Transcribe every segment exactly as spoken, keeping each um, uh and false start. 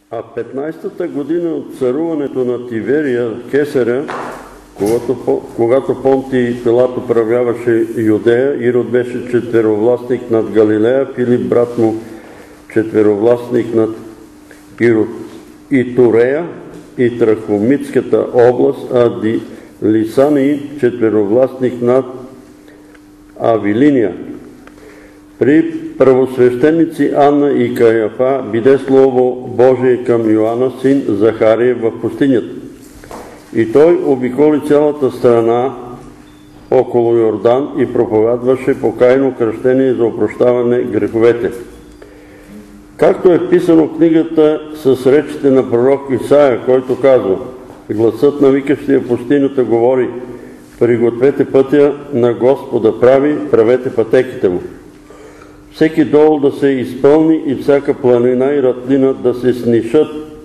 А петнайсетата година от царуването на Тиверия Кесаря, когато, когато Понтий Пилат управляваше Юдея, Ирод беше четверовластник над Галилея, Филип брат му четверовластник над Ирод и Турея и Трахомитската област, а Лисаний четверовластник над Авилиния. При правосвещеници Анна и Каяфа биде Слово Божие към Йоанна, син Захария, в пустинята. И той обиколи цялата страна около Йордан и проповядваше покаяно кръщение за опрощаване греховете. Както е вписано в книгата с речите на пророк Исаия, който казва: гласът на викащия пустинята говори: пригответе пътя на Господа, прави, правете пътеките му. Всеки дол да се изпълни и всяка планина и ратлина да се снишат.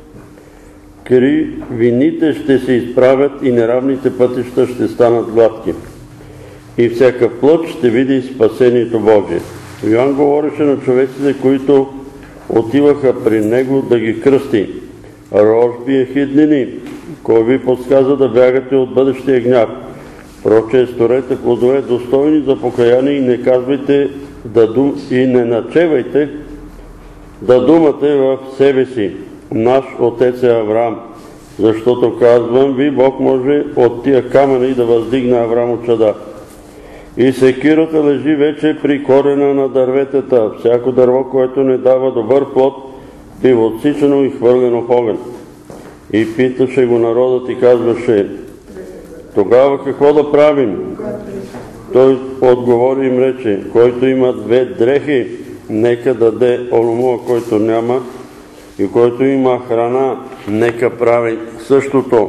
Кривините ще се изправят и неравните пътища ще станат гладки. И всяка плът ще види спасението Божие. Йоан говореше на човеците, които отиваха при него да ги кръсти: рожби и хиднини, кой ви подсказа да бягате от бъдещия гняв? Проче, сторете плодове достойни за покаяние и не казвайте да дум... и не начевайте да думате в себе си: наш отец е Авраам, защото казвам ви, Бог може от тия камъни да въздигне Авраам от чада. И секирата лежи вече при корена на дърветата. Всяко дърво, което не дава добър плод, бива отсичано и хвърлено в огън. И питаше го народът и казваше: тогава какво да правим? Той отговори им рече: който има две дрехи, нека даде оному, който няма, и който има храна, нека прави същото.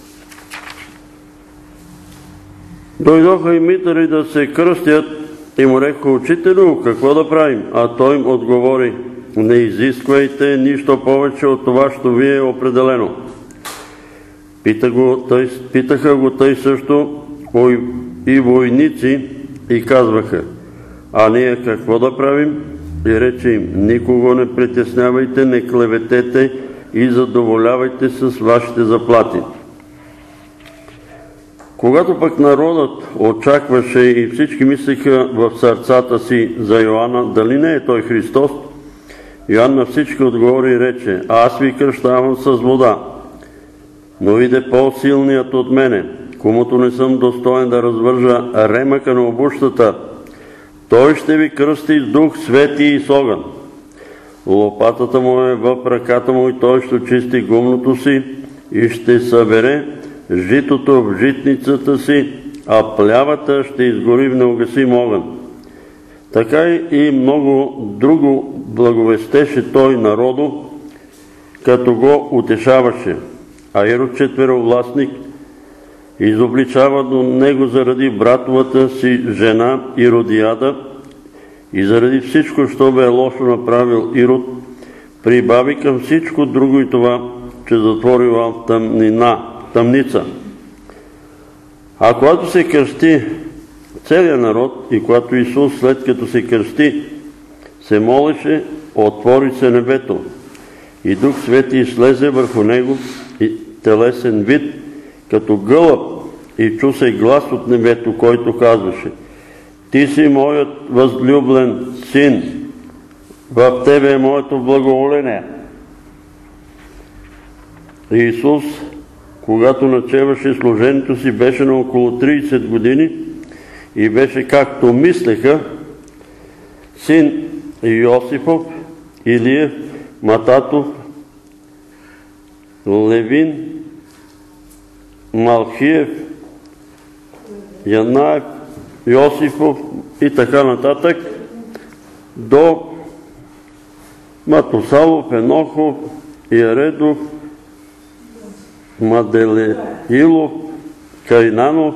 Дойдоха и митари да се кръстят и му рекоха: учителю, какво да правим? А той им отговори: не изисквайте нищо повече от това, що ви е определено. Пита го, тъй, питаха го тъй също и войници и казваха: а ние какво да правим? И рече им: никого не притеснявайте, не клеветете и задоволявайте с вашите заплати. Когато пък народът очакваше и всички мислеха в сърцата си за Йоанна, дали не е той Христос, Йоан на всички отговори и рече: аз ви кръщавам с вода, но иде по-силният от мене, комуто не съм достоен да развържа ремъка на обущата. Той ще ви кръсти с дух свети и с огън. Лопатата му е в ръката му и той ще чисти гумното си и ще събере житото в житницата си, а плявата ще изгори в неугасим огън. Така и много друго благовестеше той народу, като го утешаваше. А Ирод четверовластник изобличава до него заради братовата си жена Иродиада и заради всичко, що бе лошо направил Ирод, прибави към всичко друго и това, че затворила тъмнина, тъмница. А когато се кръсти целият народ и когато Исус, след като се кръсти, се молеше, отвори се небето и Дух Свети излезе върху него и телесен вид, като гълъб, и чу се глас от небето, който казваше: ти си моят възлюблен син, в тебе е моето благоволение. И Исус, когато начеваше служението си, беше на около трийсет години и беше, както мислеха, син Йосифов, Илиев, Мататов, Левин, Малхиев, Янаев, Йосифов и така нататък, до Матусалов, Енохов, Яредов, Маделеилов, Кайнанов,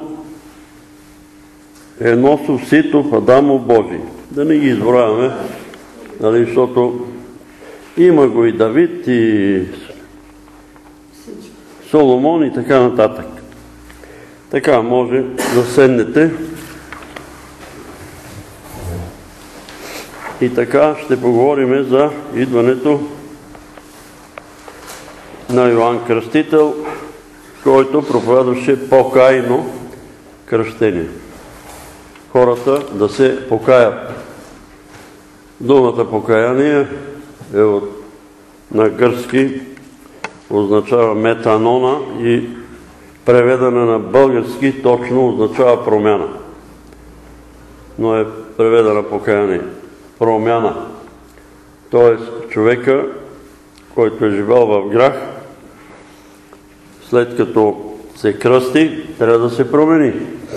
Еносов, Ситов, Адамов, Божий. Да не ги изброяваме, нали, защото има го и Давид, и Соломон и така нататък. Така може да седнете. И така ще поговорим за идването на Йоан Кръстител, който проповядваше покайно кръщение. Хората да се покаят. Думата покаяние е от, на гръцки, означава метанона и преведена на български точно означава промяна. Но е преведена покаяние. Промяна. Тоест човека, който е живял в грях, след като се кръсти, трябва да се промени.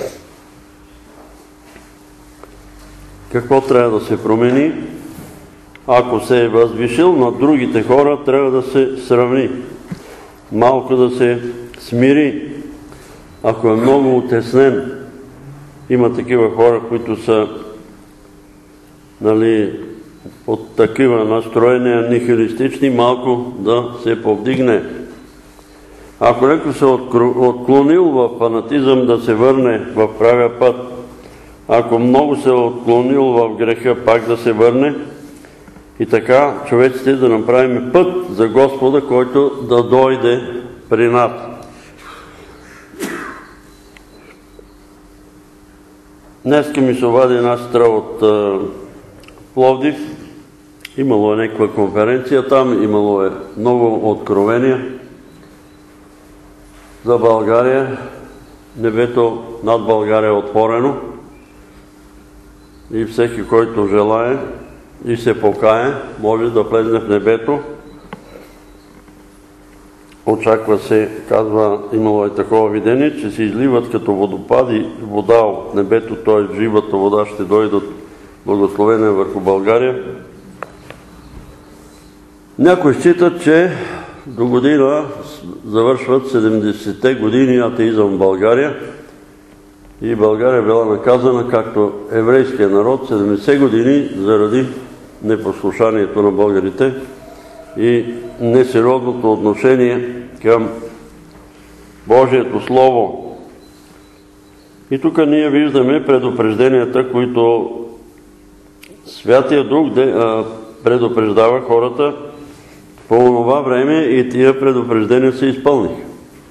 Какво трябва да се промени? Ако се е възвишил над другите хора, трябва да се сравни. Малко да се смири. Ако е много утеснен, има такива хора, които са, нали, от такива настроения нихилистични, малко да се повдигне. Ако някой се отклонил в фанатизъм, да се върне в правия път. Ако много се е отклонил в греха, пак да се върне. И така човеците да направим път за Господа, който да дойде при нас. Днеска ми се обади една сестра от Пловдив. Имало е някаква конференция там, имало е много откровения за България. Небето над България е отворено и всеки, който желае и се покае, може да влезе в небето. Очаква се, казва, имало е такова видение, че се изливат като водопади вода от небето, т.е. живата вода ще дойдат благословения върху България. Някои считат, че до година завършват седемдесетте години атеизъм в България и България била наказана, както еврейския народ, седемдесет години заради непослушанието на българите и несериозното отношение към Божието Слово. И тук ние виждаме предупрежденията, които Святия Дух предупреждава хората по това време и тия предупреждения се изпълниха.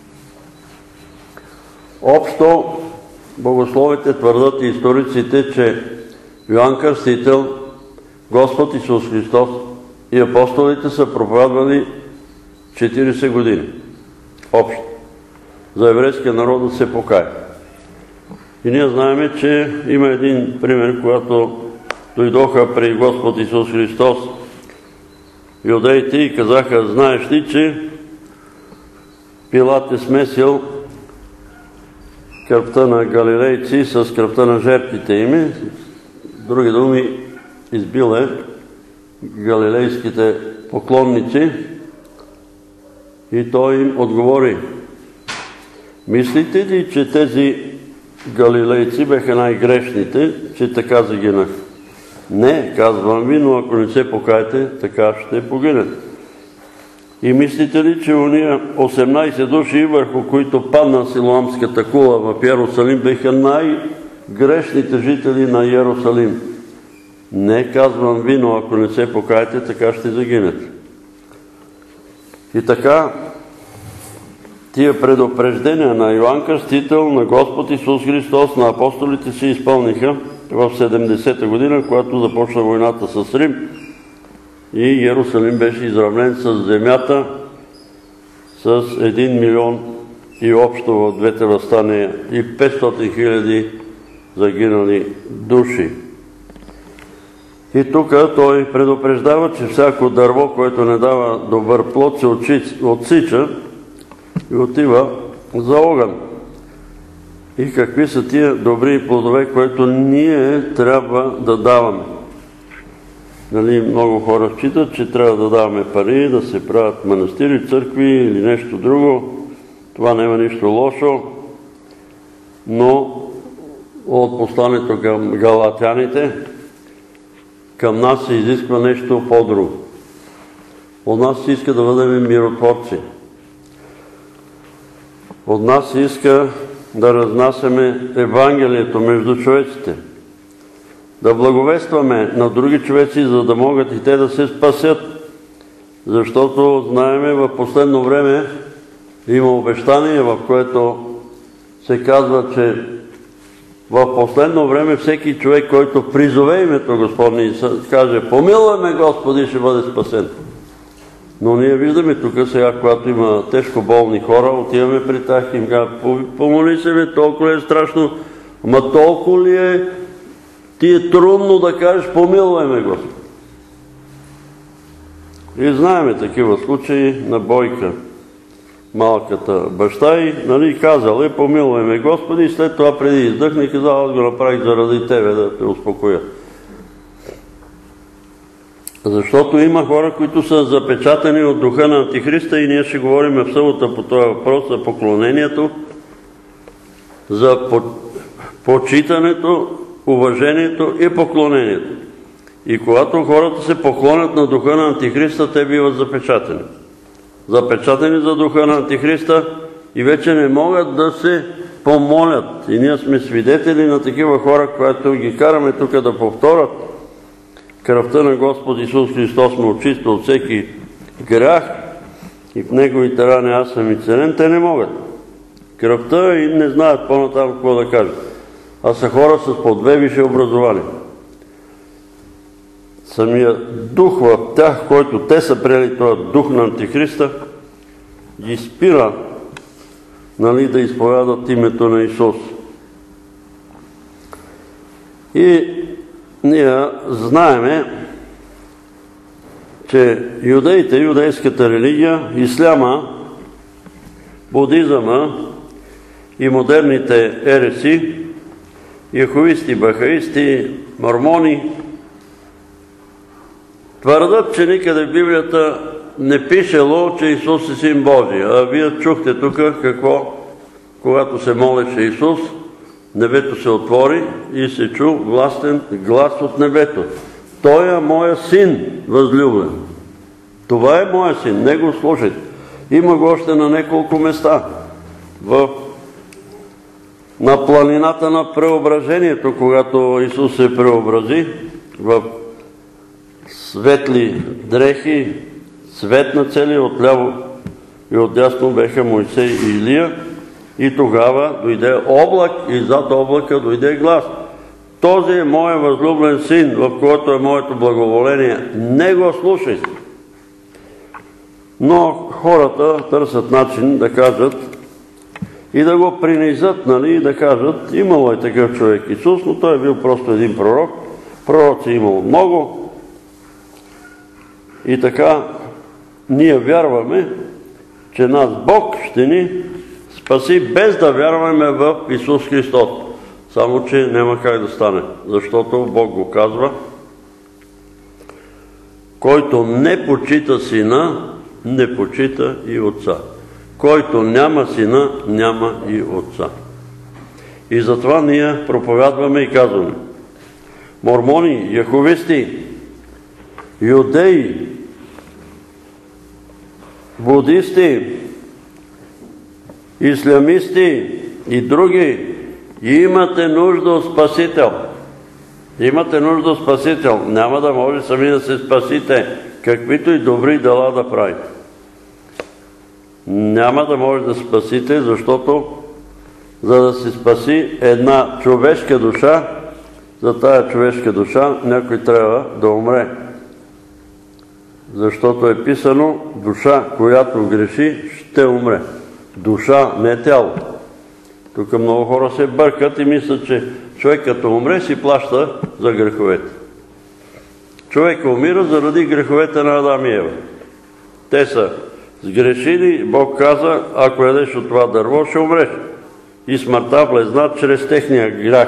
Общо богословите твърдат и историците, че Йоан Кръстител, Господ Исус Христос и апостолите са проповядвали четиридесет години. Общо. За еврейския народ да се покае. И ние знаем, че има един пример, когато дойдоха при Господ Исус Христос юдеите и казаха: знаеш ли, че Пилат е смесил кръвта на галилейци с кръвта на жертвите им? Други думи, избил е галилейските поклонници и той им отговори: мислите ли, че тези галилейци бяха най-грешните, че така загинах? Не, казвам ви, но ако не се покаете, така ще погинат. И мислите ли, че уния осемнайсет души, върху които падна Силоамската кула в Йерусалим, бяха най-грешните жители на Йерусалим? Не, казвам ви, но ако не се покаете, така ще загинете. И така, тия предупреждения на Йоан Кръстител, на Господ Исус Христос, на апостолите се изпълниха в седемдесета година, когато започна войната с Рим и Йерусалим беше изравнен с земята с един милион и общо в двете въстания и петстотин хиляди загинали души. И тук той предупреждава, че всяко дърво, което не дава добър плод, се отсича и отива за огън. И какви са тия добри плодове, които ние трябва да даваме? Нали, много хора считат, че трябва да даваме пари, да се правят манастири, църкви или нещо друго. Това няма нищо лошо, но от посланието към галатяните към нас се изисква нещо по-друго. От нас се иска да бъдем миротворци. От нас се иска да разнасяме Евангелието между човеците, да благовестваме на други човеци, за да могат и те да се спасят, защото знаеме в последно време има обещание, в което се казва, че в последно време всеки човек, който призове името Господне и каже помилвай ме Господи, ще бъде спасен. Но ние виждаме тук сега, когато има тежко болни хора, отиваме при тях и им казват, помоли се ме, толкова е страшно, ама толкова ли е, ти е трудно да кажеш помилвай ме Господи. И знаеме такива случаи на Бойка, малката баща и, нали, казал е, помилвай ме Господи, и след това преди издъхне и казал, аз го направих заради тебе, да те успокоя. Защото има хора, които са запечатани от духа на Антихриста и ние ще говорим в събота по този въпрос за поклонението, за почитането, уважението и поклонението. И когато хората се поклонят на духа на Антихриста, те биват запечатани. Запечатани за духа на Антихриста и вече не могат да се помолят. И ние сме свидетели на такива хора, които ги караме тук да повторят кръвта на Господ Исус Христос ме очиства от всеки грях и в Неговите рани аз съм исцелен, те не могат. Кръвта и не знаят по-натам какво да кажат. А са хора с по две висши образования. Самия дух в тях, който те са приели, този дух на Антихриста, ги спира, нали, да изповядат името на Исус. И ние знаеме, че юдеите, юдейската религия, исляма, будизъма и модерните ереси, яховисти, бахаисти, мормони, твърдат, че никъде в Библията не пишело, че Исус е Син Божий. А вие чухте тук какво, когато се молеше Исус, небето се отвори и се чу властен глас от небето. Той е моя син, възлюбен. Това е моя син, него слушайте. Има го още на няколко места. В... На планината на преображението, когато Исус се преобрази, в светли дрехи, свет на цели, отляво и отдясно беха Мойсей и Илия, и тогава дойде облак и зад облака дойде глас. Този е моя възлюблен син, в който е моето благоволение. Не го слушайте. Но хората търсят начин да кажат и да го принизат, нали, и да кажат, имало е такъв човек Исус, но той е бил просто един пророк. Пророци имало много. И така ние вярваме, че нас Бог ще ни спаси, без да вярваме в Исус Христос. Само, че няма как да стане, защото Бог го казва, който не почита сина, не почита и отца. Който няма сина, няма и отца. И затова ние проповядваме и казваме, мормони, яховисти, юдеи, будисти, ислямисти и други, имате нужда от Спасител. Имате нужда от Спасител. Няма да може сами да се спасите, каквито и добри дела да правите. Няма да може да спасите, защото за да се спаси една човешка душа, за тая човешка душа някой трябва да умре. Защото е писано, душа, която греши, ще умре. Душа, не тяло. Тук много хора се бъркат и мислят, че човек като умре си плаща за греховете. Човек умира заради греховете на Адам и Ева. Те са сгрешили, Бог каза, ако ядеш от това дърво, ще умреш. И смъртта влезна чрез техния грях.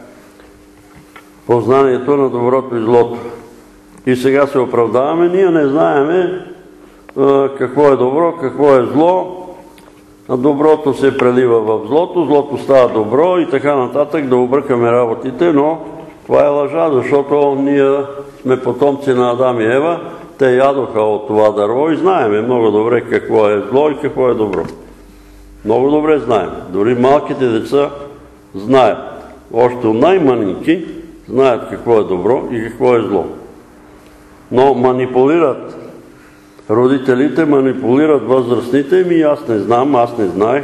Познанието на доброто и злото. И сега се оправдаваме, ние не знаеме а, какво е добро, какво е зло, а доброто се прелива в злото, злото става добро и така нататък, да объркаме работите, но това е лъжа, защото ние сме потомци на Адам и Ева, те ядоха от това дърво и знаеме много добре какво е зло и какво е добро. Много добре знаем. Дори малките деца знаят. Още най-манинки знаят какво е добро и какво е зло. Но манипулират родителите манипулират възрастните, ми аз не знам, аз не знаех.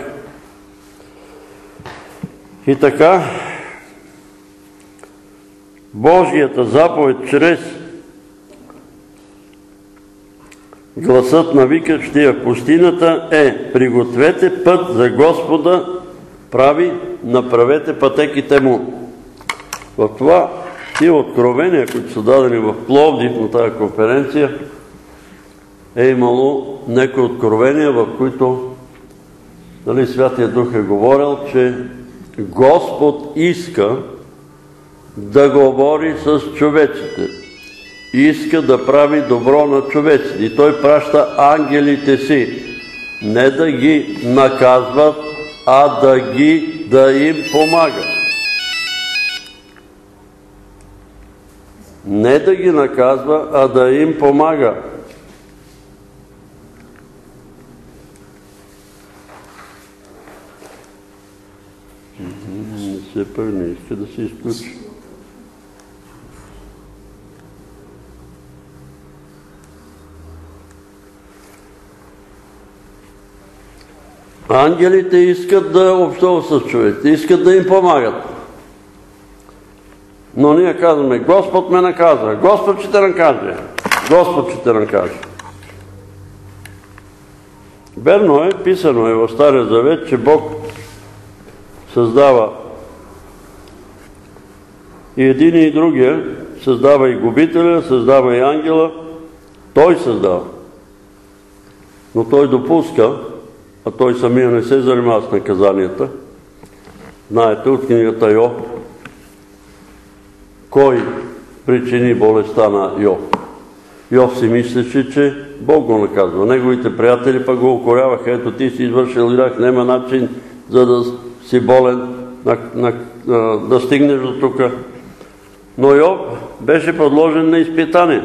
И така, Божията заповед чрез гласът на викащия в пустинята е: пригответе път за Господа, прави, направете пътеките му. В това тия откровения, които са дадени в Пловдив на тази конференция, е имало някои откровения, в които нали, Святия Дух е говорил, че Господ иска да говори с човеците. Иска да прави добро на човеците. И Той праща ангелите си. Не да ги наказват, а да ги, да им помага. Не да ги наказва, а да им помага. Не се пък не иска да се изключи. Ангелите искат да общуват с човек, искат да им помагат. Но ние казваме: Господ ме наказва, Господ ще те накаже, Господ ще те накаже. Верно е, писано е в Стария Завет, че Бог създава и един и другия, създава и губителя, създава и ангела, Той създава. Но Той допуска, а Той самия не се занимава с наказанията. Знаете от книгата Йов, кой причини болестта на Йов. Йов си мислеше, че Бог го наказва. Неговите приятели пък го укоряваха: ето ти си извършил грях, няма начин за да си болен, на, на, да стигнеш до тук. Но Йов беше подложен на изпитание.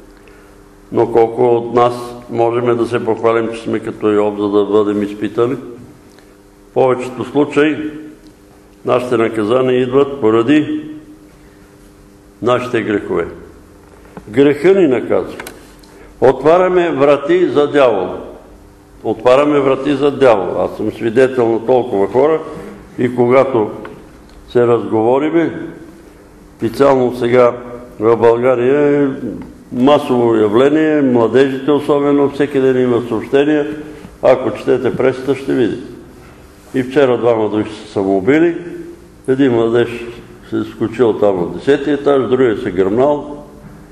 Но колко от нас можем да се похвалим, че сме като Йов, за да бъдем изпитани? В повечето случаи нашите наказания идват поради нашите грехове. Греха ни наказва. Отваряме врати за дявол. Отваряме врати за дявол. Аз съм свидетел на толкова хора и когато се разговориме, специално сега в България е масово явление, младежите особено, всеки ден има съобщения, ако четете пресата, ще видите. И вчера двама души се самоубили, един младеж се е скочил там от десетия етаж, другия се гръмнал,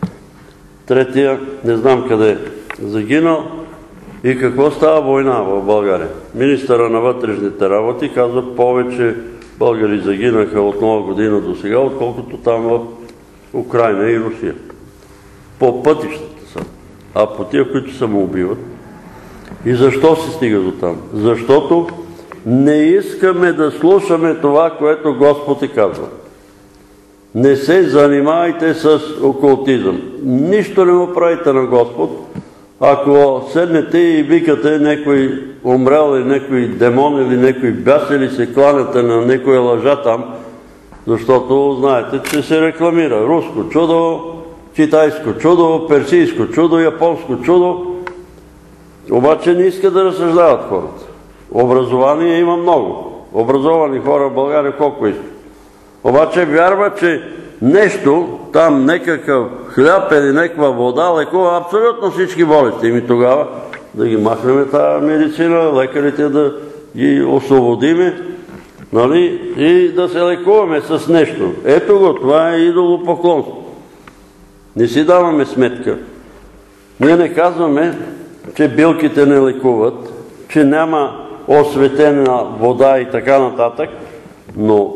третия не знам къде загинал. И какво става? Война в България. Министъра на вътрешните работи казва: повече българи загинаха от нова година до сега, отколкото там в Украйна и Русия. По пътищата са. А по тия, които самоубиват. И защо се стига до там? Защото не искаме да слушаме това, което Господ ти казва. Не се занимавайте с окултизъм. Нищо не му правите на Господ. Ако седнете и викате някой умрял или някой демон или някой бяс или се кланяте на някоя лъжа там, защото знаете, че се рекламира руско чудо, китайско чудо, персийско чудо, японско чудо, обаче не иска да разсъждават хората. Образование има много. Образовани хора в България колко искат. Обаче вярва, че нещо, там някакъв хляб или някаква вода лекува абсолютно всички болести. И ми тогава да ги махнем тази медицина, лекарите да ги освободиме, нали, и да се лекуваме с нещо. Ето го, това е идолопоклонство. Не си даваме сметка. Ние не казваме, че билките не лекуват, че няма осветена вода и така нататък, но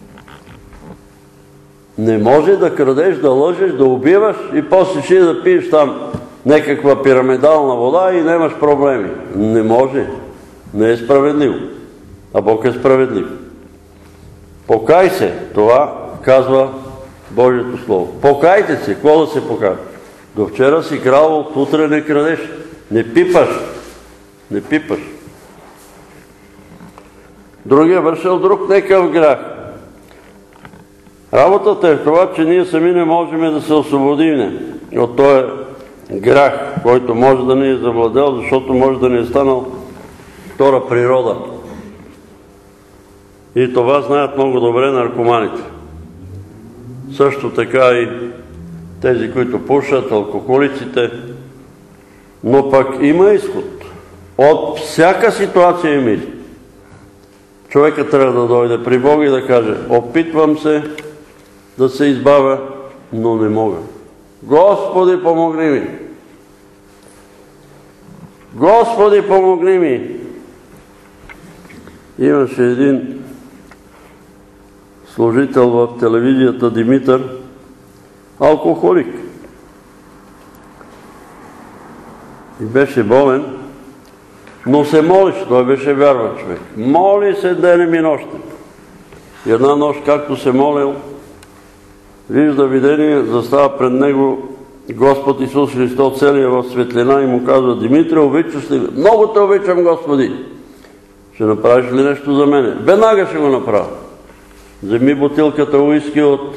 не може да крадеш, да лъжеш, да убиваш и после ще да пиеш там някаква пирамидална вода и нямаш проблеми. Не може. Не е справедливо. А Бог е справедлив. Покай се. Това казва Божието Слово. Покайте се. Какво да се покаже? До вчера си крал, от утре не крадеш. Не пипаш. Не пипаш. Другия вършил друг некъв грях. Работата е в това, че ние сами не можем да се освободим от този грях, който може да ни е завладел, защото може да ни е станал втора природа. И това знаят много добре наркоманите. Също така и тези, които пушат, алкохолиците. Но пък има изход. От всяка ситуация има изход. Човека трябва да дойде при Бога и да каже: опитвам се да се избавя, но не мога. Господи, помогни ми! Господи, помогни ми! Имаше един служител в телевизията, Димитър, алкохолик. И беше болен, но се молеше, той беше вярван човек. Моли се денем и нощем. И една нощ, както се молил, вижда видение, застава пред него Господ Исус Христос, целия в светлина, и му казва: Димитре, обичаш ли? Много те обичам, Господи! Ще направиш ли нещо за мене? Веднага ще го направя. Вземи бутилката уиски от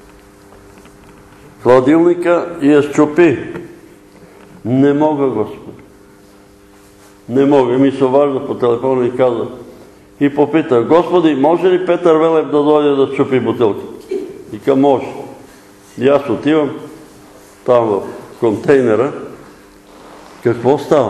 хладилника и я счупи. Не мога, Господи. Не мога. И ми се обажда по телефона и каза, и попита: Господи, може ли Петър Велев да дойде да счупи бутилката? И ка може. И аз отивам там в контейнера. Какво става?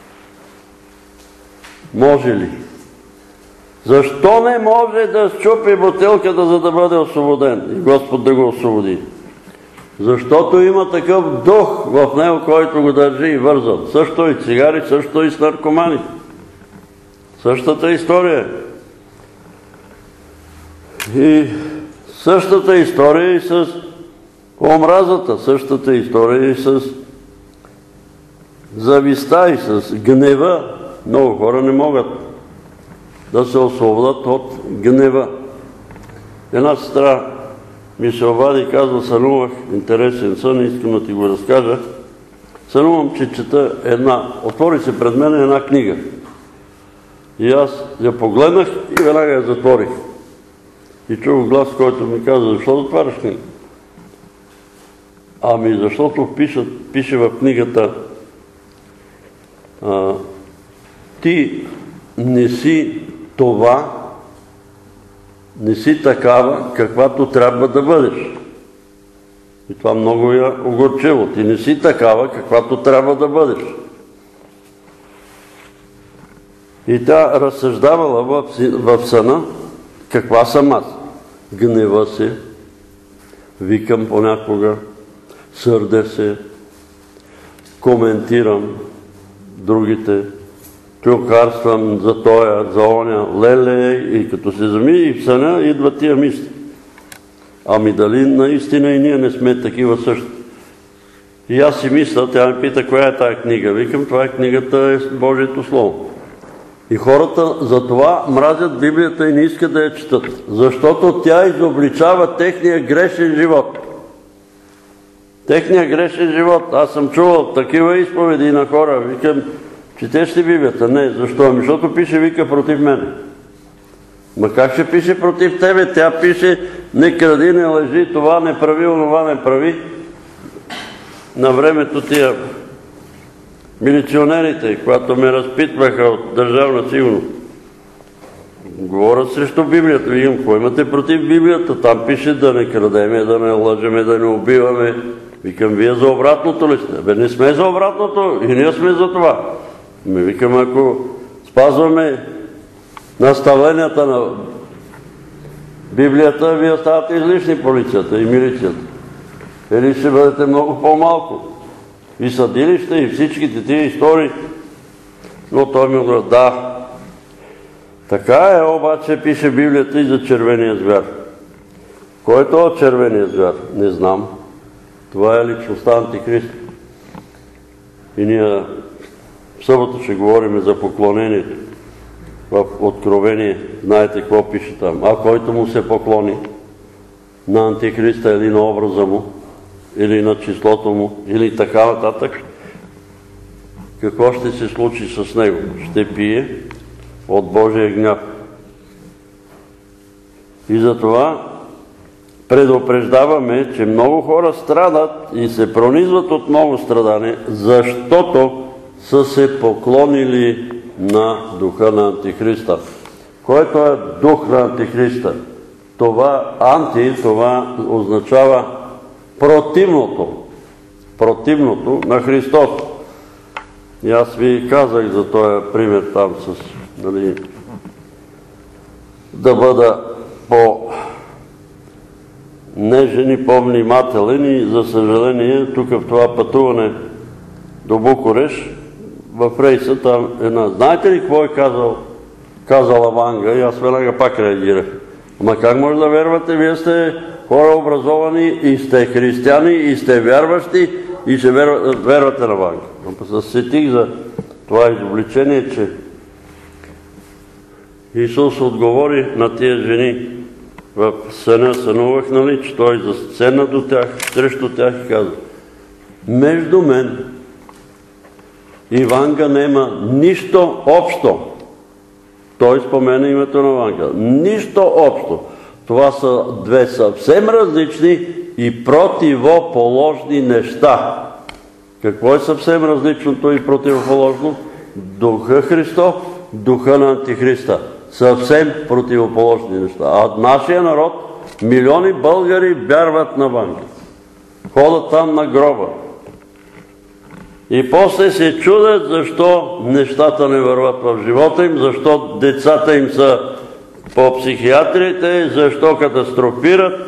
Може ли? Защо не може да счупи бутилката, за да бъде освободен? И Господ да го освободи. Защото има такъв дух в него, който го държи и вързан. Също и цигари, също и с наркомани. Същата история. И същата история и с омразата, същата история и с зависта, и с гнева. Много хора не могат да се освободят от гнева. Една сестра ми се обади и казва: сънувах интересен сън, искам да ти го разкажа. Сънувам, че чета една, отвори се пред мен една книга. И аз я погледнах и веднага я затворих. И чух глас, който ми каза: защо затваряш книга? Ами защото пише, пише в книгата: а, ти не си това, не си такава, каквато трябва да бъдеш. И това много я огорчило. Ти не си такава, каквато трябва да бъдеш. И тя разсъждавала в, в съна каква съм аз. Гнева се, викам понякога, сърдя се, коментирам другите, клюкарствам за тоя, за оня, леле, и като се зами и в съня идват тия мисли. Ами дали наистина и ние не сме такива също? И аз си мисля, тя ме пита: коя е тая книга? Викам: това е книгата, е Божието Слово. И хората за това мразят Библията и не искат да я четат, защото тя изобличава техния грешен живот. Техния грешен живот. Аз съм чувал такива изповеди на хора. Викам: четеш ли Библията? Не. Защо? Ами защото пише, вика, против мене. Ма как ще пише против тебе? Тя пише: не кради, не лъжи, това не прави, онова не прави. На времето тия милиционерите, когато ме разпитваха от Държавна сигурност, говорят срещу Библията. Викам: какво имате против Библията? Там пише да не крадеме, да не лъжеме, да не убиваме. Викам: вие за обратното ли сте? Бе, не сме за обратното, и ние сме за това. Ме викам: ако спазваме наставленията на Библията, вие ставате излишни, полицията и милицията. Или ще бъдете много по-малко. И съдилище, и всичките тия истории. Но той ми говори: да. Така е, обаче пише Библията и за червения звяр. Кой е това червения звяр? Не знам. Това е личността Антихрист. И ние в събота ще говорим за поклонението. В Откровение, знаете какво пише там. А който му се поклони на Антихриста или на образа му, или на числото му, или така нататък, какво ще се случи с него? Ще пие от Божия гняв. И затова предупреждаваме, че много хора страдат и се пронизват от много страдане, защото са се поклонили на духа на Антихриста. Който е дух на Антихриста? Това анти, това означава противното. Противното на Христос. И аз ви казах за този пример там с, нали, да бъда по нежен и по-внимателен и за съжаление тук в това пътуване до Букурещ в рейса там една. Знаете ли какво е казал, казала Ванга? И аз веднага пак реагирах. Ама как може да вервате? Вие сте хора образовани и сте християни и сте вярващи и ще вервате на Ванга. Но се сетих за това изобличение, че Исус отговори на тия жени в съня, сънувах, нали, че той заседна до тях, срещу тях и каза: между мен и Ванга нема нищо общо. Той спомена името на Ванга. Нищо общо. Това са две съвсем различни и противоположни неща. Какво е съвсем различното и противоположно? Духа Христов, духа на Антихриста. Съвсем противоположни неща. А нашия народ, милиони българи вярват на Ванга. Ходят там на гроба. И после се чудят защо нещата не върват в живота им, защо децата им са по психиатриите, защо катастрофират.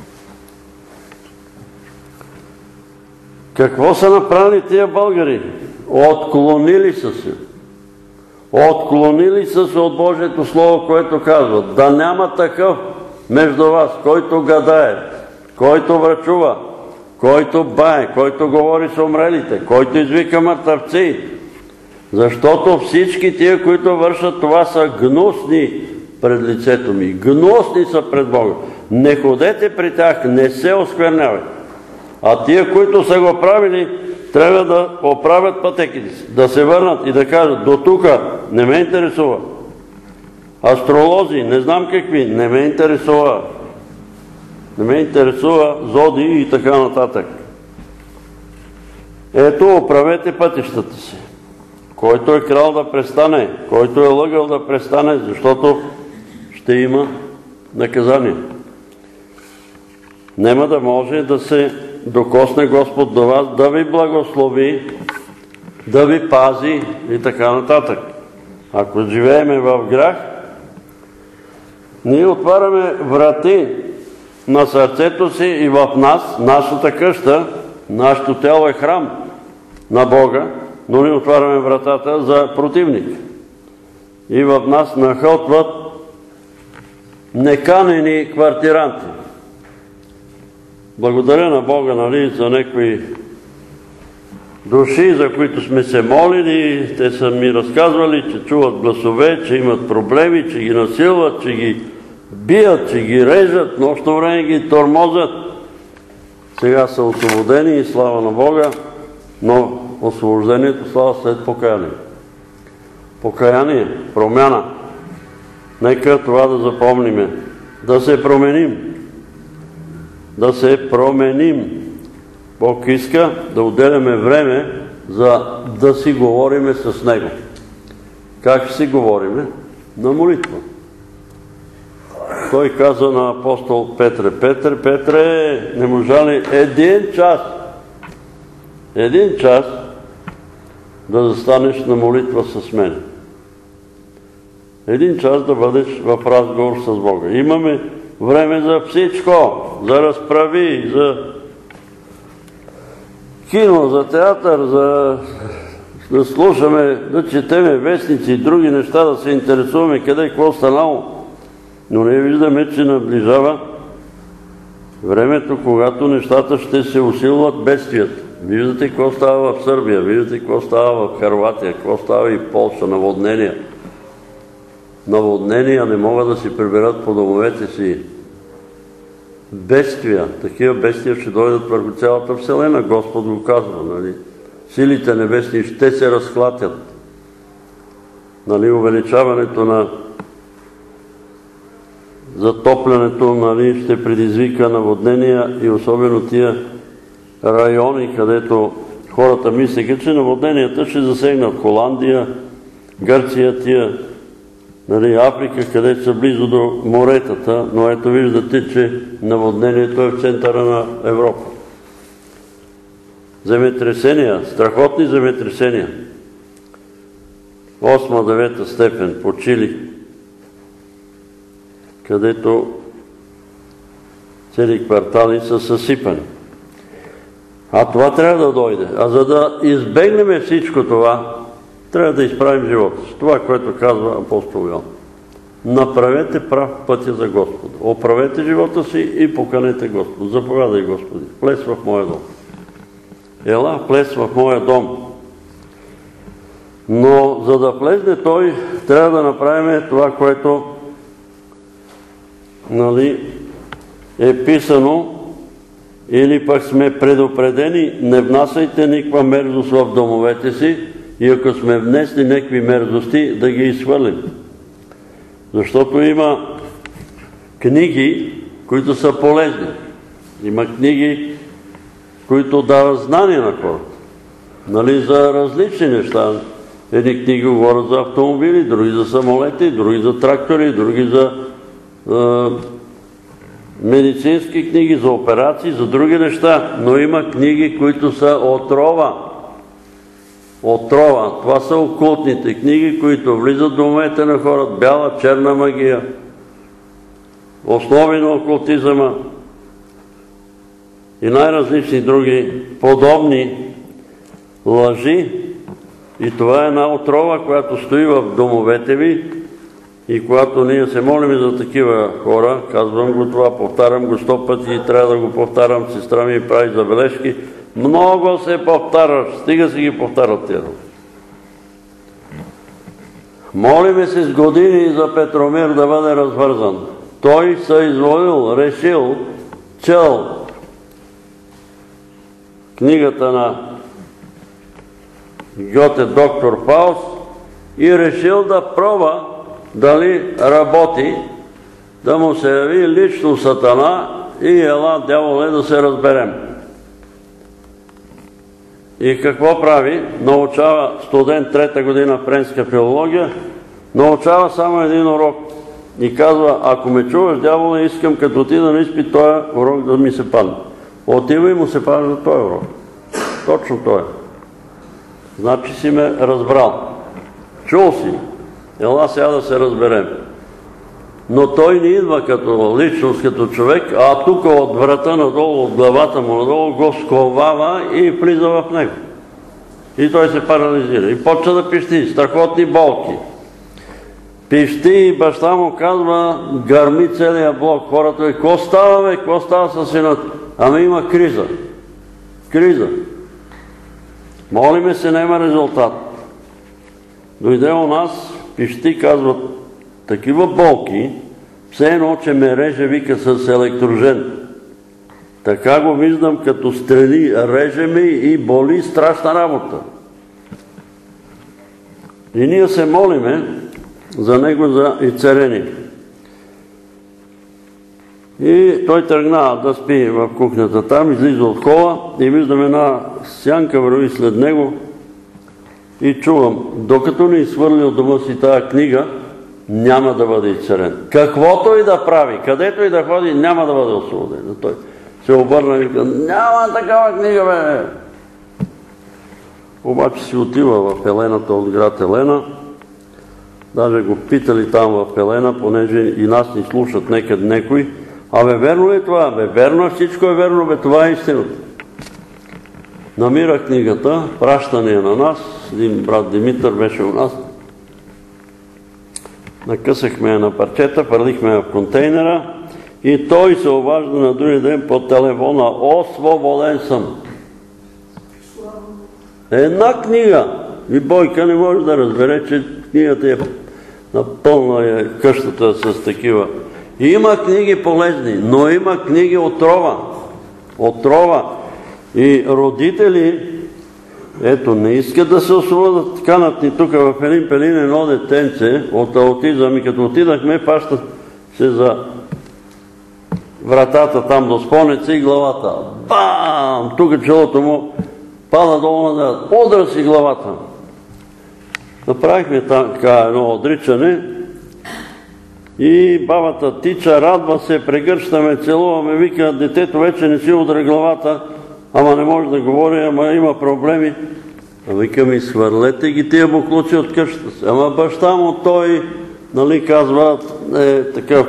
Какво са направили тия българи? Отклонили са се. Отклонили са се от Божието Слово, което казва: да няма такъв между вас, който гадае, който врачува, който бае, който говори с умрелите, който извика мъртъвци. Защото всички тия, които вършат това, са гнусни пред лицето ми. Гнусни са пред Бога. Не ходете при тях, не се осквернявайте. А тия, които са го правили, трябва да оправят пътеките си, да се върнат и да кажат: до тука не ме интересува. Астролози, не знам какви, не ме интересува. Не ме интересува зоди и така нататък. Ето, оправете пътищата си. Който е крал да престане, който е лъгал да престане, защото ще има наказание. Нема да може да се докосне Господ до вас, да ви благослови, да ви пази и така нататък. Ако живееме в грях, ние отваряме врати на сърцето си и в нас, нашата къща, нашето тяло е храм на Бога, но ние отваряме вратата за противник. И в нас нахълтват неканени квартиранти. Благодаря на Бога, нали, за някои души, за които сме се молили, те са ми разказвали, че чуват гласове, че имат проблеми, че ги насилват, че ги бият, че ги режат, нощно време ги тормозят. Сега са освободени и слава на Бога, но освобождението слава след покаяние. Покаяние, промяна. Нека това да запомниме. Да се променим. Да се променим. Бог иска да отделяме време, за да си говориме с Него. Как ще си говориме? На молитва. Той каза на апостол Петре: Петре, Петре, не можа ли един час, един час да застанеш на молитва с мен? Един час да бъдеш в разговор с Бога. Имаме време за всичко, за разправи, за кино, за театър, за да слушаме, да четеме вестници и други неща, да се интересуваме къде и какво станало. Но ние виждаме, че наближава времето, когато нещата ще се усилват бедствията. Виждате какво става в Сърбия, виждате какво става в Хърватия, какво става и в Полша, наводнения. Наводнения не могат да си приберат по домовете си. Бедствия, такива бедствия ще дойдат върху цялата вселена, Господ го казва, нали? Силите небесни ще се разхлатят. Нали, увеличаването на затоплянето, нали, ще предизвика наводнения и особено тия райони, където хората мислеха, че наводненията ще засегнат Холандия, Гърция, тия, нали, Африка, където са близо до моретата, но ето виждате, че наводнението е в центъра на Европа. Земетресения, страхотни земетресения. Осма-девета степен по Чили, където цели квартали са съсипани. А това трябва да дойде. А за да избегнем всичко това, трябва да изправим живота си. Това, което казва апостол Йоан. Направете прав пътя за Господа. Оправете живота си и поканете Господа. Заповядай, Господи, влез в моя дом. Ела, влез в моя дом. Но за да влезне Той, трябва да направим това, което, нали, е писано, или пък сме предупредени: не внасяйте никаква мерзост в домовете си, и ако сме внесли някакви мерзости, да ги изхвърлим. Защото има книги, които са полезни. Има книги, които дават знания на хората. Нали, за различни неща. Едни книги говорят за автомобили, други за самолети, други за трактори, други за е, медицински книги, за операции, за други неща. Но има книги, които са отрова. Отрова. Това са окултните книги, които влизат до умете на хората. Бяла, черна магия, основи на окултизъма и най-различни други подобни лъжи. И това е една отрова, която стои в домовете ви, и когато ние се молим за такива хора, казвам го това, повтарям го сто пъти и трябва да го повтарям, сестра ми прави забележки, много се повтаряш, стига си ги повтарят тия. Молиме се с години за Петромир да бъде развързан. Той се изволил, решил, чел книгата на Гьоте доктор Фауст и решил да пробва дали работи, да му се яви лично Сатана и ела, дяволе, да се разберем. И какво прави? Научава студент трета година френска филология, научава само един урок и казва: ако ме чуваш, дяволе, искам като отида на изпит този урок да ми се падне. Отива и му се падне за този урок. Точно той. Значи си ме разбрал. Чул си. Ела сега да се разберем. Но той не идва като личност, като човек, а тук от врата надолу, от главата му надолу, го сковава и влиза в него. И той се парализира. И почва да пищи. Страхотни болки. Пищи и баща му казва: гърми целия блок. Хората: и какво става, бе? Какво става със синът? Ами има криза. Криза. Молиме се, няма резултат. Дойде у нас, пищи, казват: такива болки, все едно, че ме реже, вика, с електрожен. Така го виждам, като стрели, реже ми и боли, страшна работа. И ние се молиме за него, за изцеление. И той тръгна да спи в кухнята там, излиза от хола и виждам една сянка върви след него и чувам: докато не изхвърли от дома си тая книга, няма да бъде изцелен. Каквото и да прави, където и да ходи, няма да бъде освободен. Той се обърна и каза: няма такава книга, бе! Обаче си отива в Елената от град Елена. Даже го питали там в Елена, понеже и нас ни слушат некъде некои: абе, верно ли това? Бе, верно, всичко е верно, бе, това е истината. Намира книгата, пращания на нас, един брат Димитър беше у нас. Накъсахме я на парчета, фърлихме я в контейнера и той се обажда на други ден по телефона: освободен съм. Една книга. И Бойка не може да разбере, че книгата е напълна, е къщата с такива. И има книги полезни, но има книги отрова. Отрова. И родители, ето, не искат да се освободят, канат ни тук в един пелин едно детенце от аутизъм, и като отидахме, пащат се за вратата там до спонеца и главата. Бам! Тук челото му пада долу назад. Удра си главата. Направихме така едно отричане и бабата тича, радва се, прегръщаме, целуваме, вика, детето вече не си удра главата, ама не може да говори, ама има проблеми. А вика ми, свърлете ги тия буклуци от къщата си. Ама баща му той, нали, казва, е такъв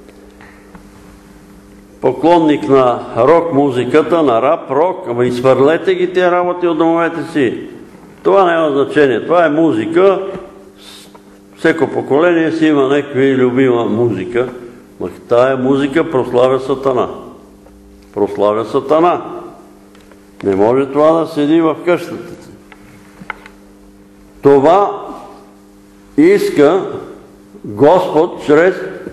поклонник на рок музиката, на рап, рок, ама и свърлете ги тия работи от домовете си. Това няма значение. Това е музика. Всеко поколение си има някаква любима музика. Но тая музика прославя Сатана. Прославя Сатана. Не може това да седи в къщата. Това иска Господ чрез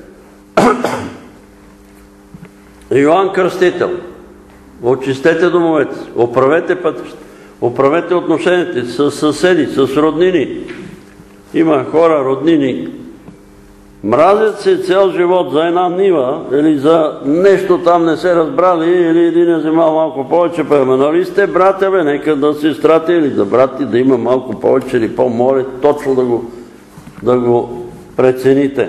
Йоан Кръстител. Очистете домовете си, оправете пътища, оправете отношенията с съседи, с роднини. Има хора, роднини, мразят се цял живот за една нива или за нещо там не се разбрали или един е вземал малко повече, па ама нали сте братя, бе, нека да сестрата или да брати да има малко повече или по-море, точно да го, да го прецените.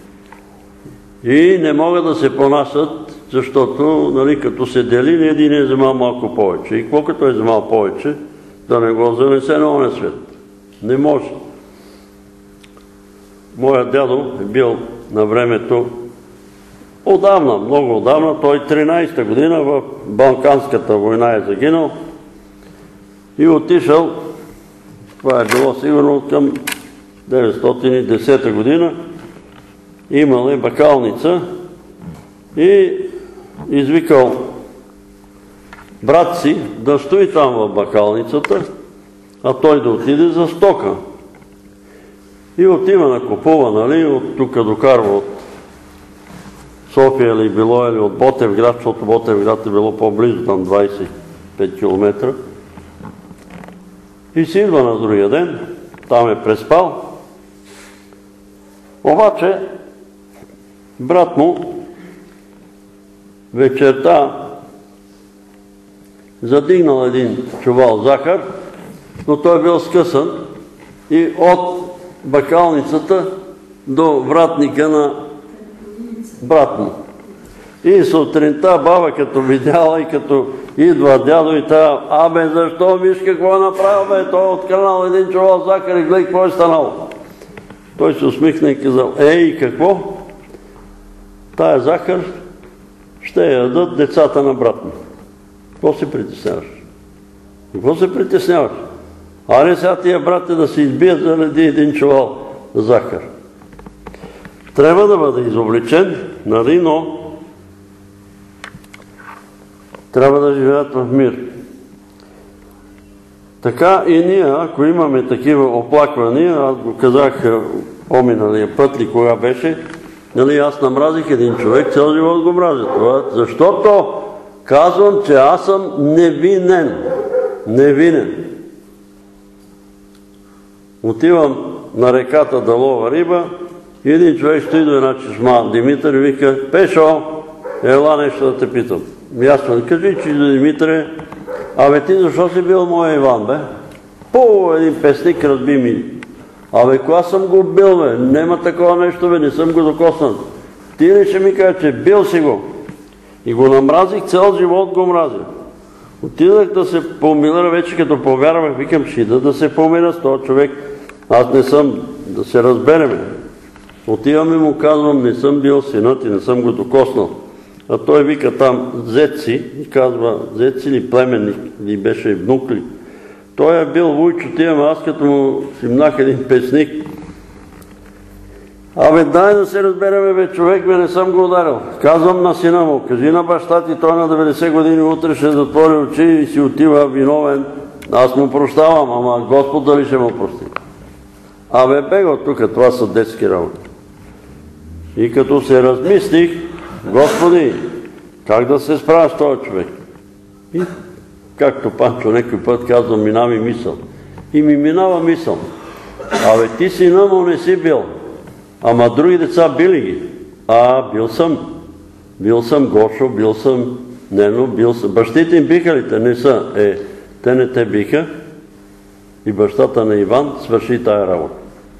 И не могат да се понасят, защото, нали, като се дели, един е вземал малко повече. И какво като е вземал повече, да не го занесе на оня свет? Не може. Моят дядо е бил на времето отдавна, много отдавна, той тринайсета година в Балканската война е загинал и отишъл, това е било сигурно към деветстотин и десета година, имал е бакалница и извикал брат си да стои там в бакалницата, а той да отиде за стока. И отива на купува, нали, от тук докарва от София или било, или от Ботевград, защото Ботевград е било по-близо, там двайсет и пет километра. И си идва на другия ден, там е преспал. Обаче, брат му вечерта задигнал един чувал захар, но той бил скъсан и от бакалницата до вратника на брат му. И сутринта баба като видяла и като идва дядо и тая, абе защо виж какво е направил, бе, той е откранал един чувал захар и гледай какво е станало. Той се усмихна и казал, ей, какво? Тая захар ще я ядат децата на брат му. Какво се притесняваш? Какво се притесняваш? А не сега тия брате да се избият заради един чувал захар. Трябва да бъде изобличен, нали, но трябва да живеят в мир. Така и ние, ако имаме такива оплаквания, аз го казах по-миналия път ли кога беше, нали, аз намразих един човек, цял живот го мразя. Това, защото казвам, че аз съм невинен. Невинен. Отивам на реката да лова риба и един човек стои до една чешма, Димитър, и вика, Пешо, ела нещо да те питам. Ясно, кажи, че Димитър, абе ти защо си бил моя Иван, бе? По един песник разби ми. Абе, кога съм го бил, бе? Нема такова нещо, бе, не съм го докоснал. Ти ли ще ми кажа, че бил си го? И го намразих, цял живот го мразя. Отидах да се помира, вече като повярвах, викам, ще да, да се помира с този човек. Аз не съм, да се разбереме. Отивам и му казвам, не съм бил синът и не съм го докоснал. А той вика там, зет си, и казва, зет си ли племенник, или беше внук ли. Той е бил Вуйчо, отивам, аз като му симнах един песник. Абе, дай да се разбереме, бе, човек, бе, не съм го ударил. Казвам на сина му, кажи на баща ти, той на деветдесет години утре ще затвори очи и си отива виновен. Аз му прощавам, ама Господ дали ще му прости. Абе, бего, тук, това са детски работи. И като се размислих, Господи, как да се справя с този човек? И както Панчо някой път казва, мина ми мисъл. И ми минава мисъл. Абе, ти сина му не си бил. Ама други деца били ги. А, бил съм. Бил съм Гошо, бил съм Нено, бил съм... Бащите им биха ли те? Не са. Е, те не те биха. И бащата на Иван свърши тая работа.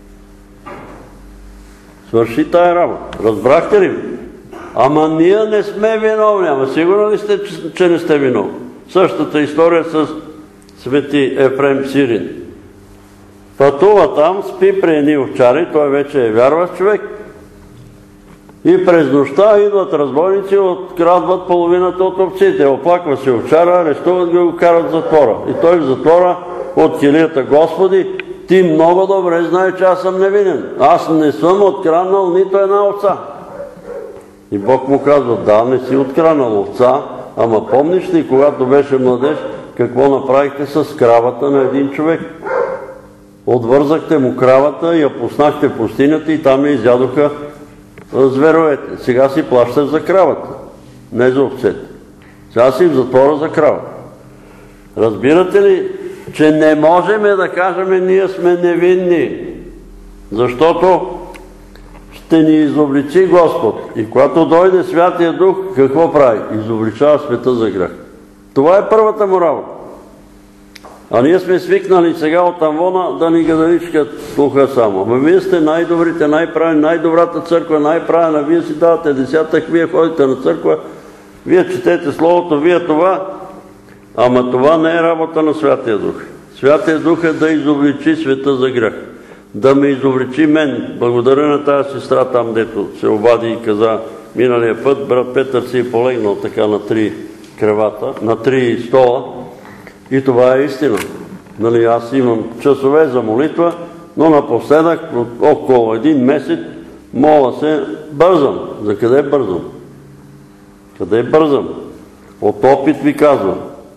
Свърши тая работа. Разбрахте ли? Ама ние не сме виновни. Ама сигурно ли сте, че не сте виновни? Същата история с свети Ефрем Сирин. Пътува там, спи при едни овчари, той вече е вярващ човек. И през нощта идват разбойници, открадват половината от овците. Оплаква се овчара, арестуват го и го карат в затвора. И той в затвора от килията: Господи, ти много добре знаеш, че аз съм невинен. Аз не съм откраднал нито една овца. И Бог му казва: да, не си откраднал овца, ама помниш ли, когато беше младеж, какво направихте с кравата на един човек? Отвързахте му кравата и я пуснахте в пустинята и там я изядоха зверовете. Сега си плащаш за кравата, не за овцете. Сега си в затвора за кравата. Разбирате ли, че не можем да кажем ние сме невинни, защото ще ни изобличи Господ. И когато дойде Святия Дух, какво прави? Изобличава света за грях. Това е първата му работа. А ние сме свикнали сега от амвона да ни гадаличкат слуха само. Ама вие сте най-добрите, най-правилни, най-добрата църква, най-правилна. Вие си давате десятък, вие ходите на църква, вие четете Словото, вие това. Ама това не е работа на Святия Дух. Святия Дух е да изобличи света за грях. Да ме изобличи мен. Благодаря на тази сестра там, дето се обади и каза миналия път, брат Петър си е полегнал така на три кревата, на три стола. И това е истина. Нали, аз имам часове за молитва, но напоследък, около един месец, моля се, бързам. За къде бързам? Къде бързам? От опит ви казвам.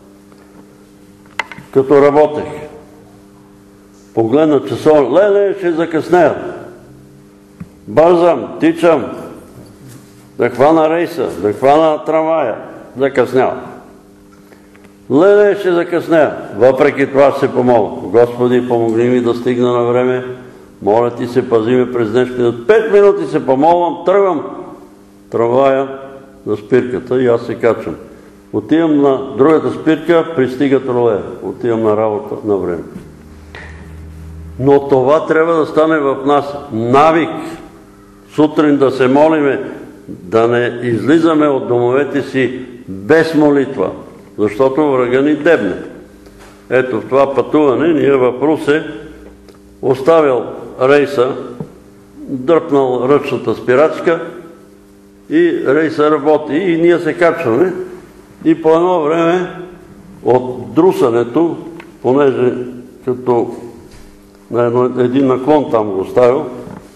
Като работех, погледна часове, леле, ще закъснея. Бързам, тичам, да хвана рейса, да хвана трамвая, закъснявам. Леле, ще закъснея. Въпреки това ще се помоля. Господи, помогни ми да стигна на време. Моля ти се, пази ме през днешните. Пет минути се помолвам, тръгвам трамвая на спирката и аз се качвам. Отивам на другата спирка, пристига тролея. Отивам на работа на време. Но това трябва да стане в нас. Навик. Сутрин да се молиме, да не излизаме от домовете си без молитва. Защото врага ни дебне. Ето в това пътуване ние в Русе оставил рейса, дръпнал ръчната спирачка и рейса работи и ние се качваме и по едно време от друсането, понеже като на един наклон там го оставил,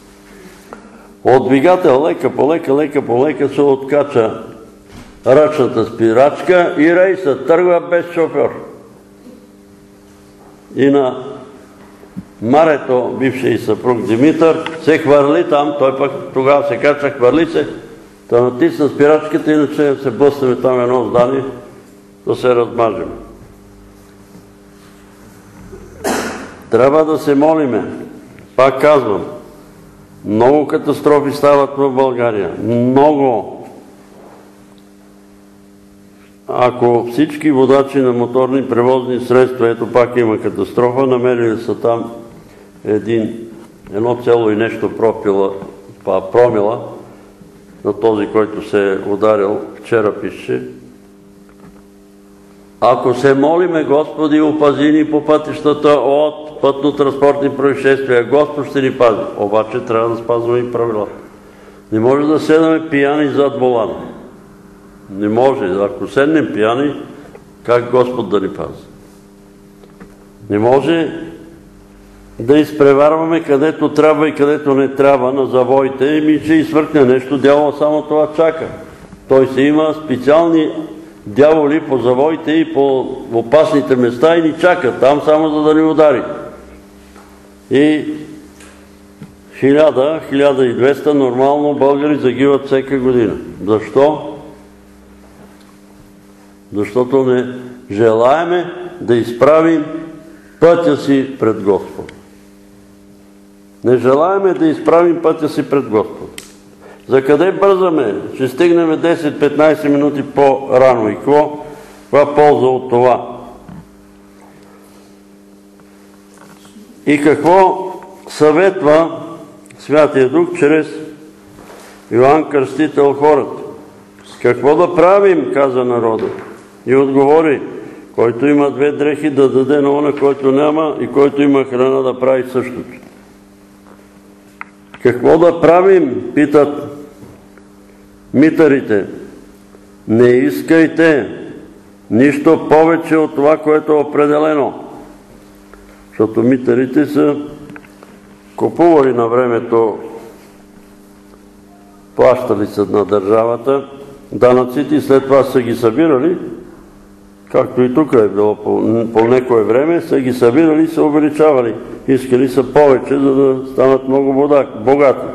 от двигател лека по лека, лека по лека се откача ръчната спирачка и рейсът тръгва без шофьор. И на Марето, бившия и съпруг Димитър, се хвърли там, той пък тогава се кача, хвърли се, да натисна спирачката, иначе се блъснем там едно здание, да се размажем. Трябва да се молиме. Пак казвам, много катастрофи стават в България. Много. Ако всички водачи на моторни превозни средства, ето пак има катастрофа, намерили са там един, едно цело и нещо пропила, промила на този, който се е ударил, вчера пише. Ако се молиме, Господи, опази ни по пътищата от пътно-транспортни происшествия, Господ ще ни пази. Обаче трябва да спазваме и правилата. Не може да седаме пияни зад волана. Не може. Ако седнем пияни, как Господ да ни пази? Не може да изпреварваме където трябва и където не трябва на завоите и ми ще изсвъркне нещо, дявол само това чака. Той си има специални дяволи по завоите и по опасните места и ни чака там само за да ни удари. И хиляда, хиляда и двеста нормално българи загиват всяка година. Защо? Защото не желаеме да изправим пътя си пред Господ. Не желаеме да изправим пътя си пред Господ. За къде бързаме? Ще стигнем десет-петнайсет минути по-рано. И какво? Каква полза от това? И какво съветва Святия Дух чрез Йоан Кръстител хората? Какво да правим, каза народа. И отговори, който има две дрехи да даде на она, който няма, и който има храна да прави същото. Какво да правим, питат митарите. Не искайте нищо повече от това, което е определено. Защото митарите са купували на времето, плащали са на държавата, данъците и след това са ги събирали, както и тук е било по, по некое време, са ги събирали и са увеличавали. Искали са повече, за да станат много богати.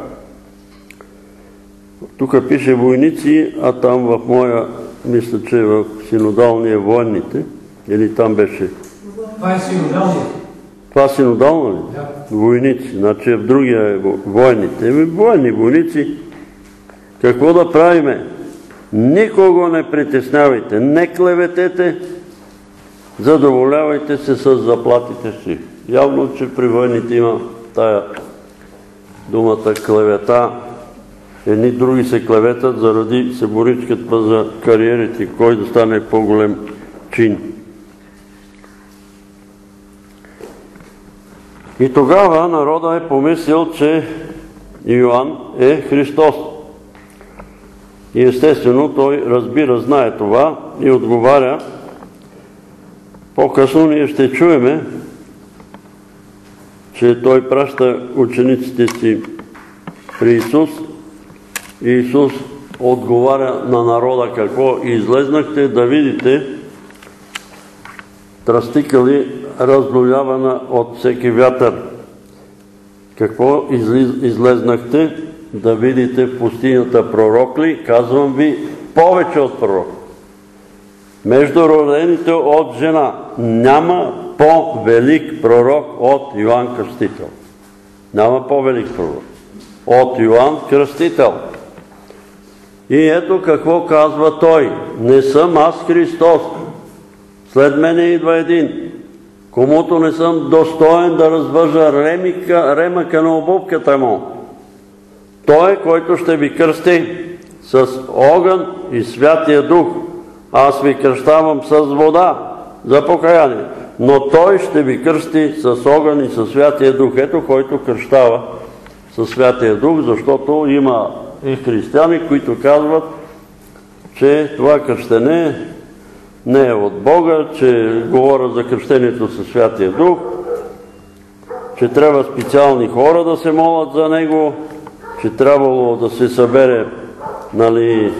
Тук пише войници, а там в моя, мисля, че в синодалния военните, или там беше... Това е синодалния. Това синодално ли? Да. Войници, значи в другия е военните. Военни войници. Какво да правиме? Никого не притеснявайте, не клеветете, задоволявайте се с заплатите си. Явно, че при военните има тая думата клевета. Едни други се клеветат, заради се боричкат за кариерите, кой да стане по-голем чин. И тогава народа е помислил, че Йоан е Христос. И естествено той разбира, знае това и отговаря. По-късно ние ще чуеме, че той праща учениците си при Исус и Исус отговаря на народа какво излезнахте да видите тръстика ли разлюлявана от всеки вятър. Какво излезнахте да видите в пустинята пророк ли? Казвам ви, повече от пророк. Между родените от жена няма по-велик пророк от Йоан Кръстител. Няма по-велик пророк от Йоан Кръстител. И ето какво казва той. Не съм аз Христос. След мене идва един, комуто не съм достоен да развържа ремика, ремъка на обувката му. Той, който ще ви кръсти с огън и Святия Дух. Аз ви кръщавам с вода за покаяние, но той ще ви кръсти с огън и със Святия Дух. Ето, който кръщава със Святия Дух, защото има и християни, които казват, че това кръщене не е от Бога, че говоря за кръщението със Святия Дух, че трябва специални хора да се молят за него, че трябвало да се събере, нали,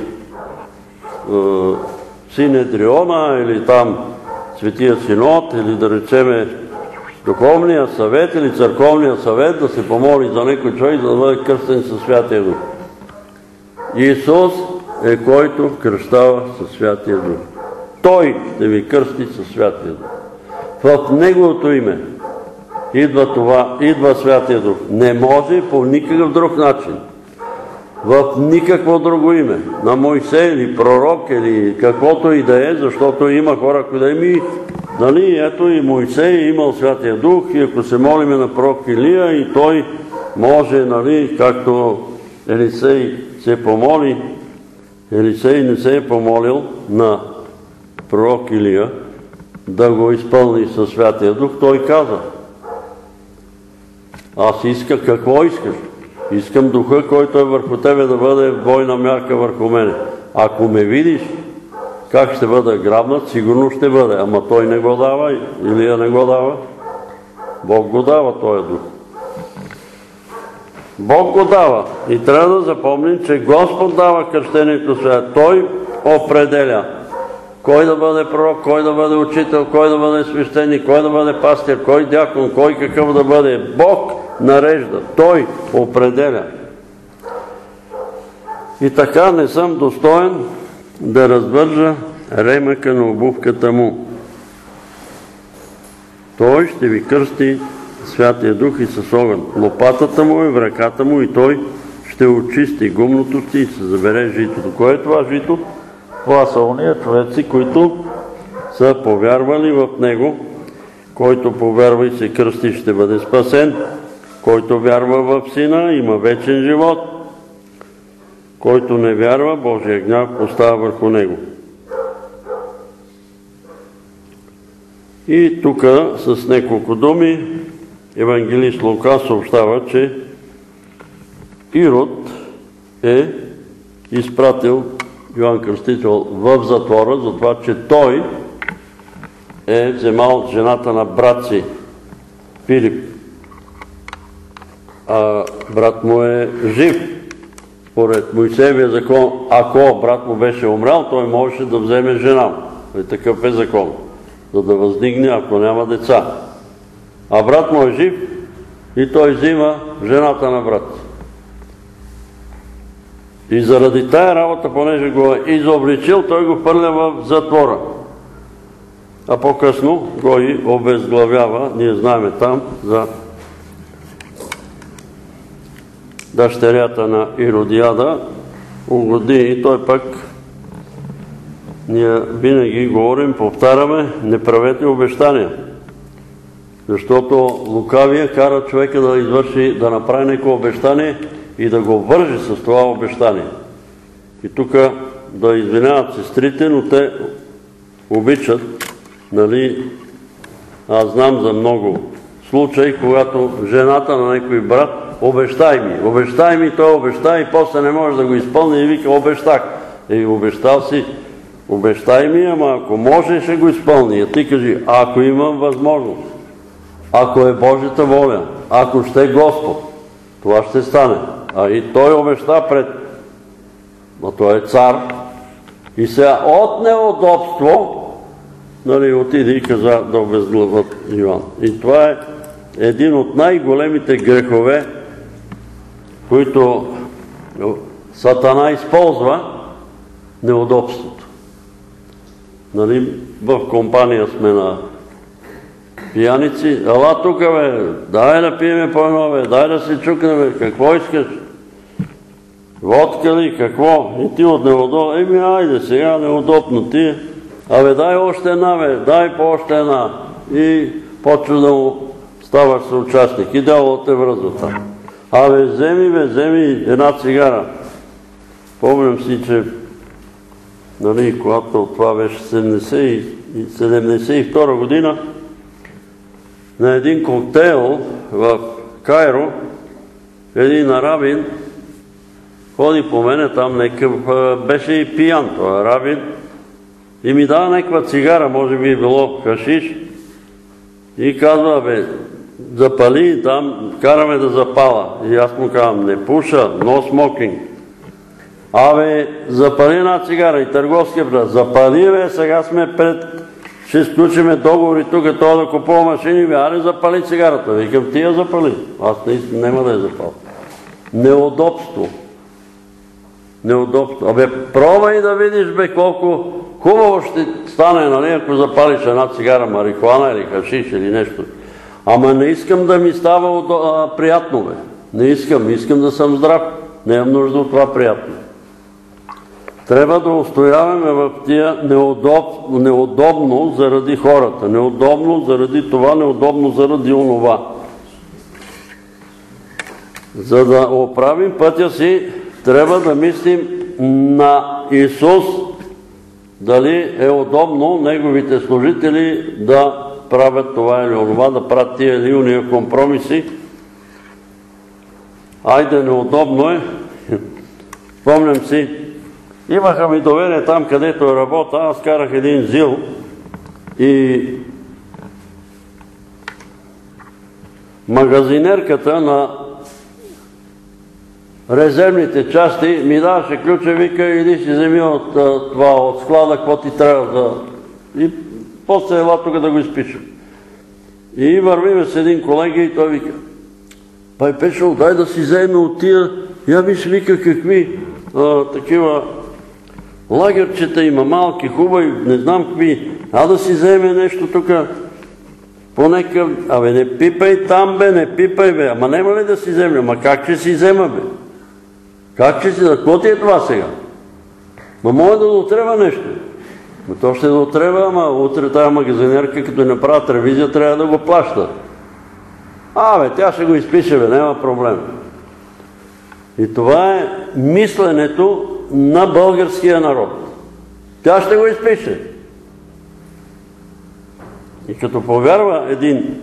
Синедриона или там Светия Синод, или да речеме Духовния съвет или Църковния съвет да се помоли за някой човек, за да бъде кръстен със Святия Дух. Исус е който кръщава със Святия Дух. Той ще ви кръсти със Святия Дух. В Неговото име идва това, идва Святия Дух. Не може по никакъв друг начин. В никакво друго име. На Мойсей или пророк или каквото и да е, защото има хора, които ми, нали, ето и Мойсей е имал Святия Дух и ако се молиме на пророк Илия и той може, нали, както Елисей се помоли, Елисей не се е помолил на пророк Илия да го изпълни със Святия Дух, той каза: аз искам, какво искаш? Искам Духа, който е върху тебе, да бъде бойна мярка върху мене. Ако ме видиш как ще бъда грабнат, сигурно ще бъде. Ама той не го дава, Илия не го дава. Бог го дава, този Дух. Бог го дава. И трябва да запомним, че Господ дава кръщението свят. Той определя кой да бъде пророк, кой да бъде учител, кой да бъде свещеник, кой да бъде пастир, кой дякон, кой какъв да бъде. Бог нарежда. Той определя. И така не съм достоен да развържа ремъка на обувката му. Той ще ви кръсти Святия Дух и с огън. Лопатата му е в ръката му и той ще ще очисти гумното ти и се забере житото. Кое е това жито? Това са ония човеци, които са повярвали в Него. Който повярва и се кръсти, ще бъде спасен. Който вярва в Сина, има вечен живот. Който не вярва, Божия гняв поставя върху него. И тук с няколко думи евангелист Лука съобщава, че Ирод е изпратил Йоан Кръстител в затвора, за това, че той е вземал жената на брат си Филип, а брат му е жив. Според Моисеевия закон, ако брат му беше умрял, той можеше да вземе жена му. И такъв е закон, за да въздигне, ако няма деца. А брат му е жив и той взима жената на брат. И заради тая работа, понеже го е изобличил, той го хвърля в затвора. А по-късно го и обезглавява. Ние знаем там за дъщерята на Иродиада, угоди и той пък, ние винаги говорим, повтаряме, не правете обещания. Защото лукавия кара човека да извърши, да направи някакво обещание и да го вържи с това обещание. И тук да извиняват сестрите, но те обичат, нали, аз знам за много случаи, когато жената на някой брат обещай ми, обещай ми, той обеща и после не може да го изпълни и вика обещах. И обещал си, обещай ми, ама ако може ще го изпълни. А ти кажи, ако имам възможност, ако е Божията воля, ако ще Господ, това ще стане. А и той обеща пред, а той е цар, и сега от неудобство, нали, отиде и каза да обезглавят Йоан. И това е един от най-големите грехове, които Сатана използва, неудобството. Нали, в компания сме на пияници. Ела тук, бе, дай да пиеме по едно, бе, дай да се чукнем, какво искаш? Водка ли, какво? И ти от неудобно, еми, айде сега, неудобно ти. Абе, дай още една, бе, дай по още една. И почва да му ставаш съучастник. И дяволът те връзва там. Абе, вземи, бе, вземи една цигара. Помням си, че, нали, когато това беше седемдесет и втора година, на един коктейл в Кайро, един арабин ходи по мене, там некъв, беше и пиян това арабин, и ми дава някаква цигара, може би било хашиш, и казва, бе, запали, там, караме да запала. И аз му казвам, не пуша, no smoking. Абе, запали една цигара и търговския брат, запали, бе, сега сме пред, ще сключиме договори тук, това да купува машини, бе, аре запали цигарата. Викам, ти я запали. Аз няма да я запаля. Неудобство. Неудобство. Абе, пробвай да видиш, бе, колко хубаво ще стане, нали, ако запалиш една цигара, марихуана или хашиш или нещо. Ама не искам да ми става а, приятно, бе. Не искам, искам да съм здрав. Не имам нужда от това приятно. Трябва да устояваме в тия неудоб, неудобно заради хората, неудобно заради това, неудобно заради онова. За да оправим пътя си, трябва да мислим на Исус, дали е удобно неговите служители да правят това или онова, да правят тия или уния компромиси. Айде, неудобно е. Спомням си, имаха ми доверие там, където е работа, аз карах един зил и магазинерката на резервните части ми даваше ключа, вика, иди си вземи от това, от склада, какво ти трябва да... И после ела тук да го изпишем. И вървиме с един колега и той вика, пай Пешо, дай да си вземе от тия, я виж, вика, какви а, такива лагерчета има, малки, хубави, не знам какви, а да си вземе нещо тук, по някакъв, абе не пипай там, бе, не пипай, бе, ама нема ли да си вземе, ама как ще си взема, бе? Как ще си, какво ти е това сега? Ма може да дотреба нещо. Но то ще дотреба, ама утре тази магазинерка, като направят ревизия, трябва да го плаща. А, бе, тя ще го изпише, бе, няма проблем. И това е мисленето на българския народ. Тя ще го изпише. И като повярва един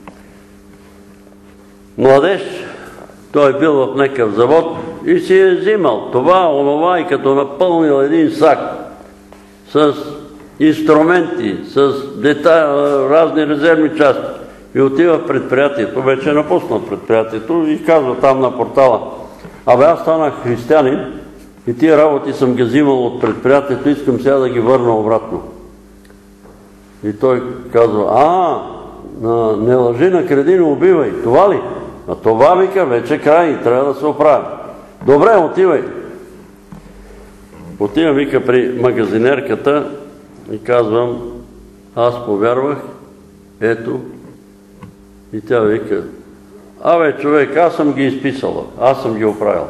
младеж, той е бил в някакъв завод и си е взимал това, онова и като напълнил един сак с инструменти, с детайли, разни резервни части и отива в предприятието, вече е напуснал предприятието и казва там на портала: абе, аз станах християнин и тия работи съм ги взимал от предприятието, искам сега да ги върна обратно. И той казва: а, не лъжи, накради, не убивай. Това ли? А това, вика, вече край, трябва да се оправя. Добре, отивай. Отивам, вика, при магазинерката и казвам: аз повярвах, ето. И тя вика: абе, човек, аз съм ги изписала, аз съм ги оправил.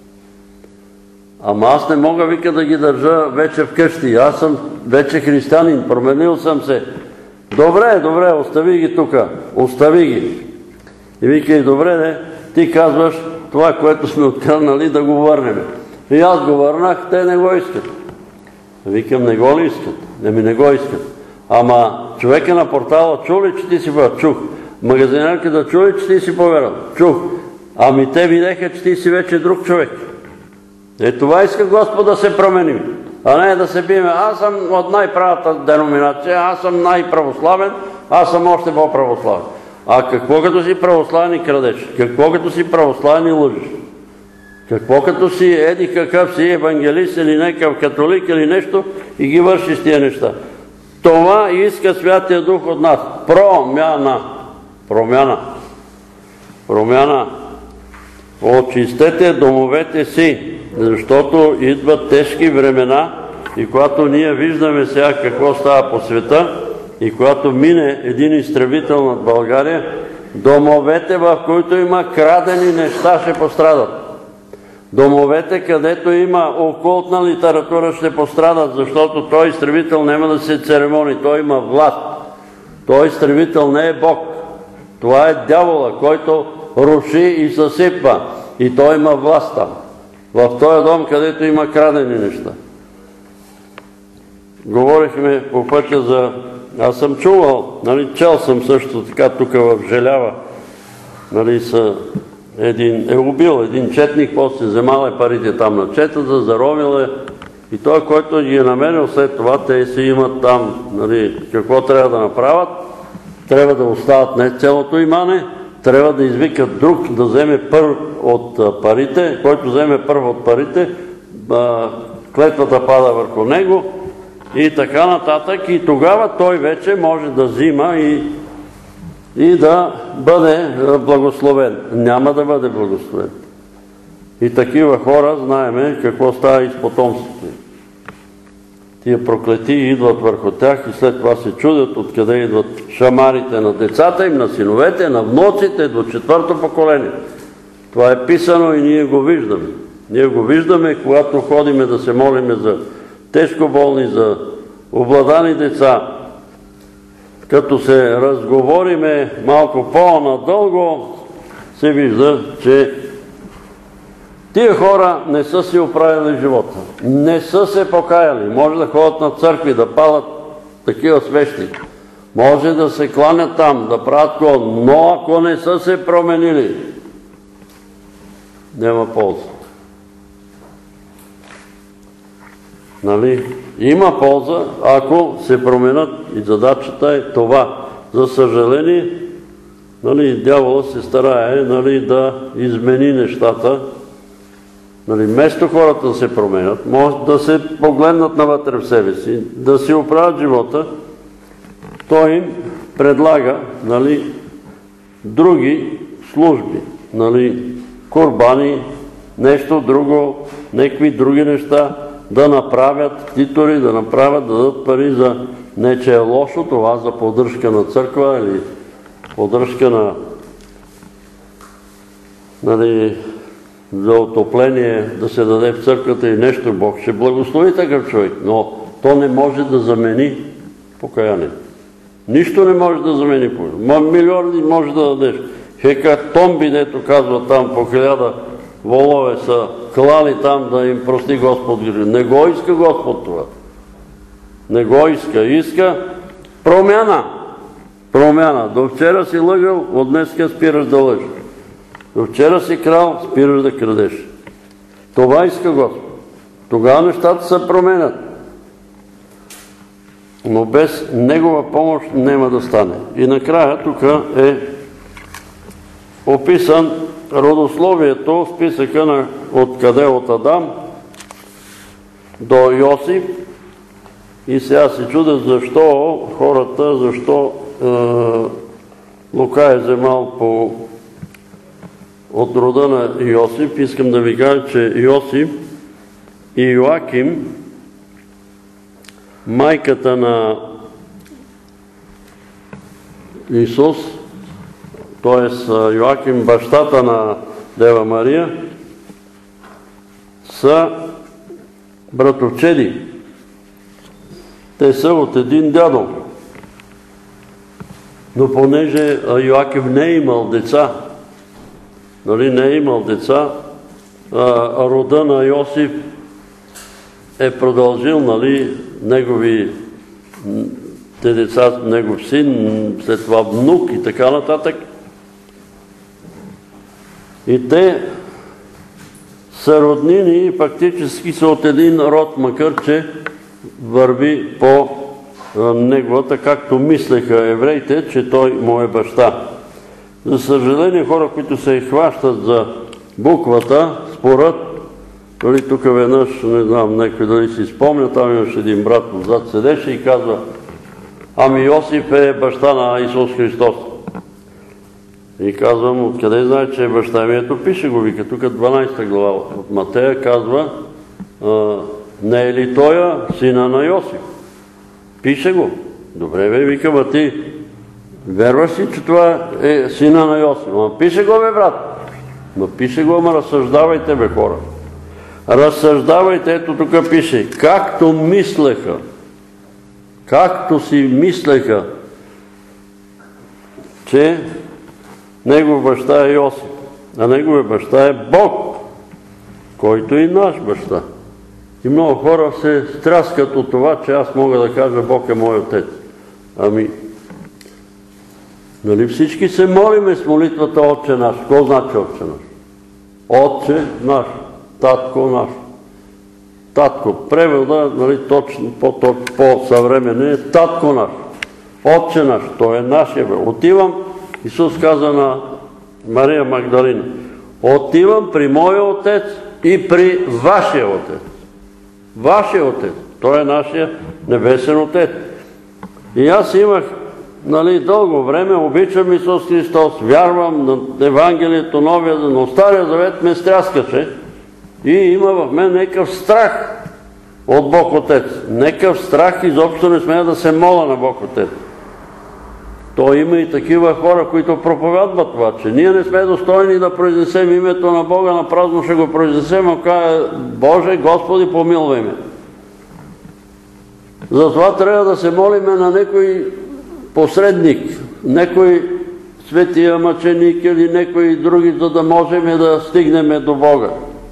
Ама аз не мога, вика, да ги държа вече вкъщи. Аз съм вече християнин, променил съм се. Добре, добре, остави ги тука, остави ги. И вика: и добре, не, ти казваш това, което сме откраднали, да го върнем. И аз го върнах, те не го искат. Викам: не го ли искат? Не ми не го искат. Ама човека на портала чу ли, че ти си повярвал? Чух. Магазинерка да чу ли, че ти си повярвал? Чух. Ами те видеха, че ти си вече друг човек. Е, това иска Господ, да се променим. А не да се биме: аз съм от най-правата деноминация, аз съм най-православен, аз съм още по-православен. А какво като си православен и крадеш? Какво като си православен и лъжиш? Какво като си еди какъв си евангелист или някакъв католик или нещо и ги вършиш тия неща? Това иска Святия Дух от нас. Промяна. Промяна. Промяна. Очистете домовете си, защото идват тежки времена и когато ние виждаме сега какво става по света и когато мине един изтребител над България, домовете, в които има крадени неща, ще пострадат. Домовете, където има окултна литература, ще пострадат, защото той изтребител няма да се церемони, той има власт. Той изтребител не е Бог. Това е дявола, който руши и съсипва. И той има власт там. В този дом, където има крадени неща. Говорихме по пътя за... Аз съм чувал, нали, чел съм също така тук в Желява, нали, са един, е убил един четник, после вземал е парите там на четата, заровил е и той, който ги е намерил след това, те си имат там, нали, какво трябва да направят, трябва да остават не цялото имане, трябва да извикат друг да вземе първ от парите, който вземе първ от парите, клетвата пада върху него и така нататък, и тогава той вече може да взима и, и да бъде благословен. Няма да бъде благословен. И такива хора, знаеме какво става и с потомството. Тия проклетии идват върху тях и след това се чудят откъде идват шамарите на децата им, на синовете, на внуците до четвърто поколение. Това е писано и ние го виждаме. Ние го виждаме, когато ходиме да се молиме за тежко болни, за обладани деца. Като се разговориме малко по-надълго, се вижда, че тия хора не са си оправили живота. Не са се покаяли. Може да ходят на църкви, да палят такива свещи. Може да се кланят там, да правят клон. Но ако не са се променили, няма полза. Нали? Има полза, ако се променят, и задачата е това. За съжаление, нали, дявола се старае, нали, да измени нещата. Нали, вместо хората да се променят, може да се погледнат навътре в себе си, да си оправят живота, той им предлага, нали, други служби, нали, курбани, нещо друго, някакви други неща, да направят титори, да направят, да дадат пари за не че е лошо това, за поддръжка на църква или поддръжка на, нали, за отопление да се даде в църквата и нещо, Бог ще благослови такъв човек, но то не може да замени покаяние. Нищо не може да замени покаяние. Милиони може да дадеш. Хека томби, дето казва там по хиляда волове са клали там да им прости Господ. Не го иска Господ това. Не го иска. Иска промяна. Промяна. До вчера си лъгал, от днеска спираш да лъжиш. До вчера си крал, спираш да крадеш. Това иска Господ. Тогава нещата се променят. Но без Негова помощ няма да стане. И накрая тук е описан родословието, списъка на откъде от Адам до Йосип. И сега се чудя защо хората, защо е, Лука е вземал по, от рода на Йосип. Искам да ви кажа, че Йосип и Йоаким, майката на Исус, т.е. Йоаким, бащата на Дева Мария, са братовчеди. Те са от един дядо. Но понеже Йоаким не е имал деца, нали, не е имал деца, а рода на Йосиф е продължил, нали, негови те деца, негов син, след това внук и така нататък. И те са роднини и фактически са от един род, макар че върви по неговата, както мислеха евреите, че той му е баща. За съжаление, хора, които се хващат за буквата, според, дали тук веднъж, не знам, някой дали си спомня, там имаше един брат отзад седеше и казва: ами Йосиф е баща на Исус Христос. И казвам: откъде знае, че е баща ми? Ето пише го, вика, тук дванадесета глава от Матея казва: не е ли той сина на Йосиф? Пише го. Добре, бе, вика, ма ти верваш ли, че това е сина на Йосиф? Ма пише го, бе, брат. Ма пише го, ама разсъждавайте, бе, хора. Разсъждавайте, ето тук пише: както мислеха, както си мислеха, че негов баща е Йосиф, а негов баща е Бог, който е и наш баща. И много хора се стряскат от това, че аз мога да кажа: Бог е мой отец. Ами, нали всички се молиме с молитвата Отче наш? Какво значи Отче наш? Отче наш, татко наш. Татко, превода, нали, точно, по-съвременен е татко наш. Отче наш, той е нашия. Отивам, Исус каза на Мария Магдалина: отивам при моя отец и при вашия отец. Вашия отец. Той е нашия небесен отец. И аз имах, нали, дълго време, обичам Исус Христос, вярвам на Евангелието, Новия, но Стария Завет ме стряскаше и има в мен някакъв страх от Бог Отец. Някакъв страх, изобщо не смея да се моля на Бог Отец. То има и такива хора, които проповядват това, че ние не сме достойни да произнесем името на Бога, на празно ще го произнесем, а каже: Боже, Господи, помилвай ме. Затова трябва да се молиме на някой посредник, някой светия мъченик или някой други, за да можем да стигнем до Бога.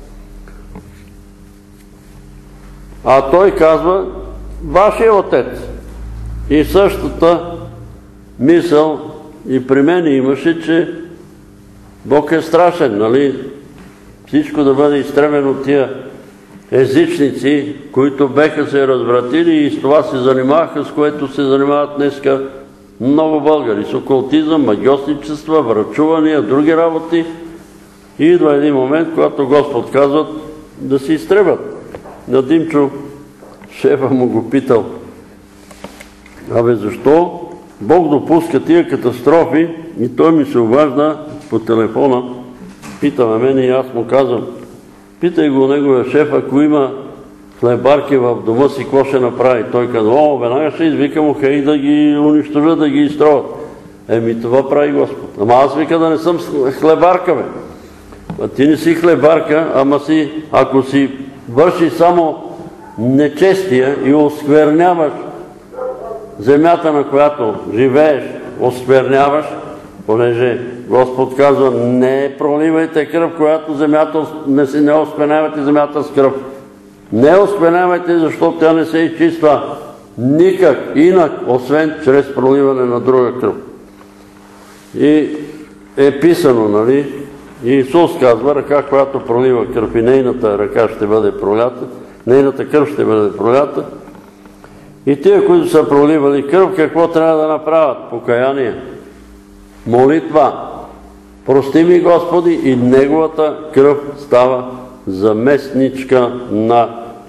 А той казва: вашия отец. И същата мисъл и при мен имаше, че Бог е страшен, нали? Всичко да бъде изтребено от тия езичници, които беха се развратили и с това се занимаваха, с което се занимават днеска много българи. С окултизъм, магьосничества, врачувания, други работи. И идва един момент, когато Господ казва да се изтребят. На Димчо шефа му го питал: абе, защо Бог допуска тия катастрофи? И той ми се обажда по телефона, питаме мен и аз му казвам: питай го неговия шеф, ако има хлебарки в дома си, какво ще направи? Той казва: о, веднага ще извика му, хей, да ги унищожат, да ги изтроват. Еми, това прави Господ. Ама аз вика да не съм хлебарка, бе. А ти не си хлебарка, ама си, ако си върши само нечестие и оскверняваш земята, на която живееш, оскверняваш, понеже Господ казва, не проливайте кръв, която земята, не, си, не осквернявайте земята с кръв. Не осквернявайте, защото тя не се изчиства никак инак, освен чрез проливане на друга кръв. И е писано, нали? Исус казва, ръка, която пролива кръв и нейната ръка ще бъде пролята, нейната кръв ще бъде пролята. И тия, които са проливали кръв, какво трябва да направят? Покаяние, молитва. Прости ми, Господи, и неговата кръв става заместничка на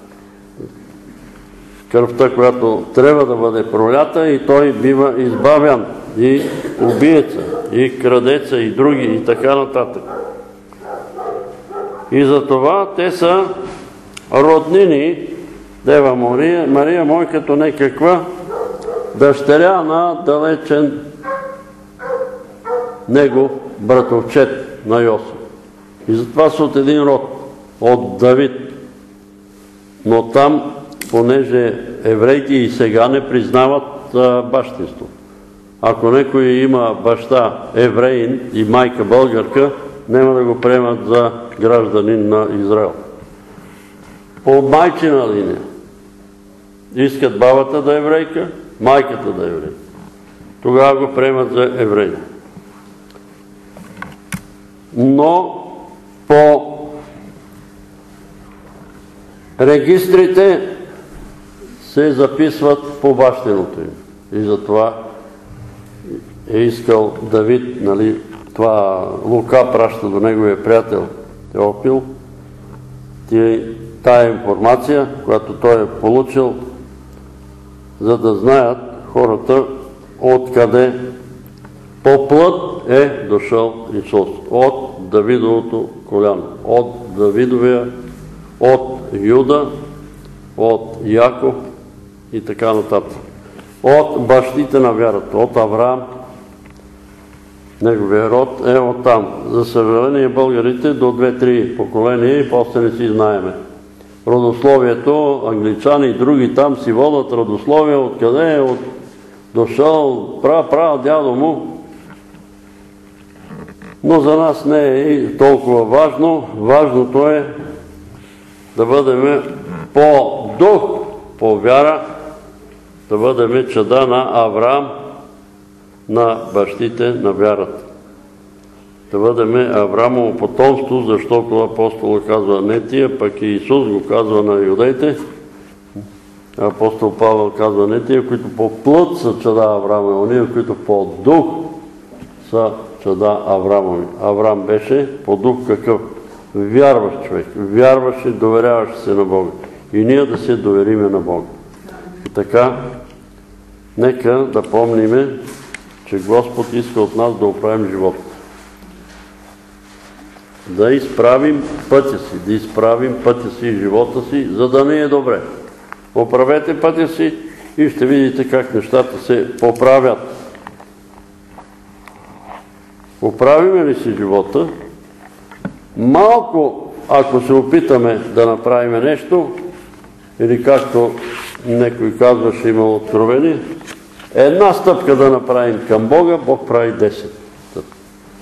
кръвта, която трябва да бъде пролята, и той бива избавян, и убиеца, и крадеца, и други, и така нататък. И затова те са роднини, Дева Мария, Мария мой като некаква дъщеря на далечен негов братовчет на Йосиф. И затова са от един род, от Давид. Но там, понеже евреите и сега не признават бащинство. Ако някой има баща евреин и майка българка, няма да го приемат за гражданин на Израел. По майчина линия. Искат бабата да е еврейка, майката да е еврейка. Тогава го приемат за евреин. Но по регистрите се записват по бащиното им. И затова е искал Давид, нали, това Лука праща до неговия приятел Теофил, тая информация, която той е получил, за да знаят хората откъде по плът е дошъл Исус. От Давидовото коляно, от Давидовия, от Юда, от Яков и така нататък. От бащите на вярата, от Авраам, неговия род е оттам. За съжаление, българите до две-три поколения и после не си знаеме. Родословието, англичани и други там си водят родословие, откъде е от дошъл пра-пра дядо му. Но за нас не е и толкова важно. Важното е да бъдем по дух, по вяра, да бъдем чада на Авраам, на бащите на вярата. Да бъдем Авраамово потомство, защото апостола казва не тия, пък и Исус го казва на юдеите. Апостол Павел казва не тия, които по плът са чада Авраамови, ония, които по дух са чада Авраамови. Авраам беше по дух какъв? Вярващ човек. Вярваше, доверяваше се на Бога. И ние да се довериме на Бога. И така, нека да помниме, че Господ иска от нас да оправим живота. Да изправим пътя си, да изправим пътя си и живота си, за да не е добре. Оправете пътя си и ще видите как нещата се поправят. Оправиме ли си живота, малко, ако се опитаме да направим нещо, или както некой казваше, има откровение, една стъпка да направим към Бога, Бог прави десет стъпки.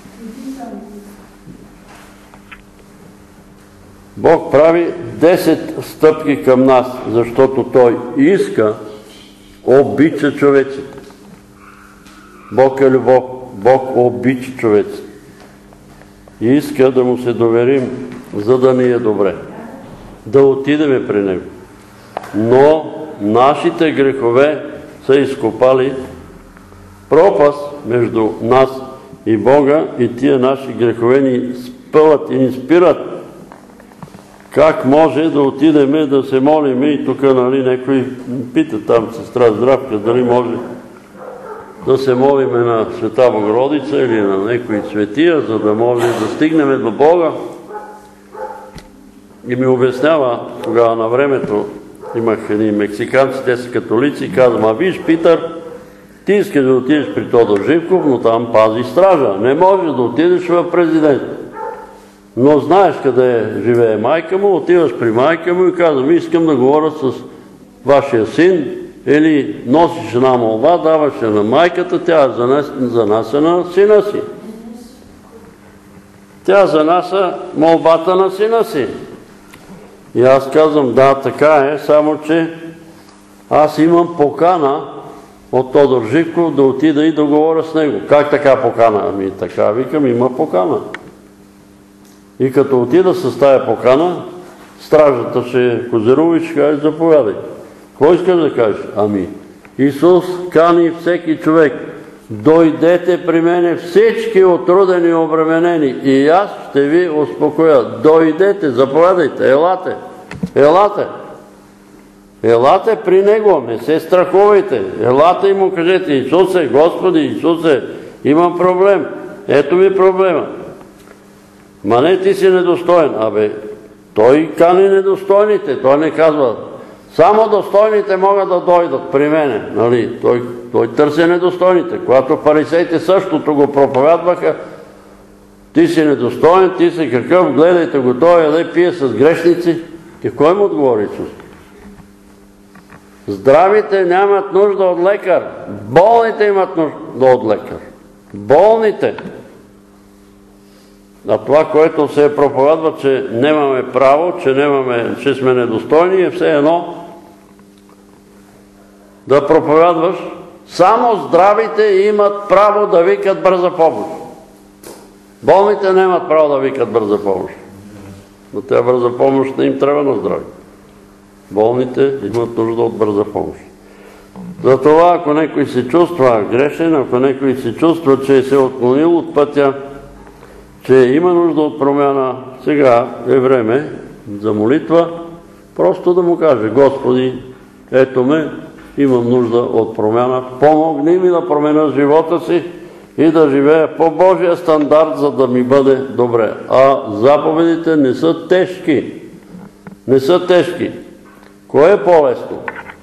Бог прави десет стъпки към нас, защото Той иска, обича човеците. Бог е любов, Бог обича човеците. И иска да му се доверим, за да ни е добре. Да отидеме при Него. Но нашите грехове са изкопали пропаст между нас и Бога и тия наши грехове ни спъват и ни спират. Как може да отидеме да се молиме и тук, нали, някой пита там сестра Здравка, дали може да се молиме на Света Богородица или на някои светия, за да може да стигнем до Бога. И ми обяснява тогава на времето, имах едни мексиканци, те са католици, и казвам, а виж, Питър, ти искаш да отидеш при Тодор Живков, но там пази стража. Не можеш да отидеш в президент. но знаеш къде живее майка му, отиваш при майка му и казвам, искам да говоря с вашия син, или носиш една молба, даваш я на майката, тя занася на сина си. Тя занася молбата на сина си. И аз казвам, да, така е, само че аз имам покана от Тодор Живков да отида и да говоря с него. Как така покана? Ами така, викам, има покана. И като отида с тая покана, стражата ще козирува и ще каже, заповядай. Какво искаш да кажеш? Ами, Исус кани всеки човек. Дойдете при мене всички отрудени и обременени и аз ще ви успокоя. Дойдете, заповядайте, елате, елате. Елате при Него, не се страхувайте. Елате и му кажете, Исусе, Господи, Исусе, имам проблем. Ето ми проблема. Ма не, ти си недостоен. Абе, той кани недостойните. Той не казва, само достойните могат да дойдат при мене. Нали? Той, той търси недостойните. Когато фарисеите същото го проповядваха, ти си недостоен, ти си какъв, гледайте го, той яде, пие с грешници. И кой му отговори Исус? Здравите нямат нужда от лекар. Болните имат нужда от лекар. Болните. А това, което се проповядва, че нямаме право, че, нямаме, че сме недостойни, е все едно да проповядваш. Само здравите имат право да викат бърза помощ. Болните нямат право да викат бърза помощ. Но тя бърза помощ не им трябва на здрави. Болните имат нужда от бърза помощ. Затова, ако някой се чувства грешен, ако някой се чувства, че се е отклонил от пътя, че има нужда от промяна, сега е време за молитва, просто да му каже, Господи, ето ме, имам нужда от промяна, помогни ми да променя живота си и да живея по Божия стандарт, за да ми бъде добре. А заповедите не са тежки. Не са тежки. Кое е по-лесно?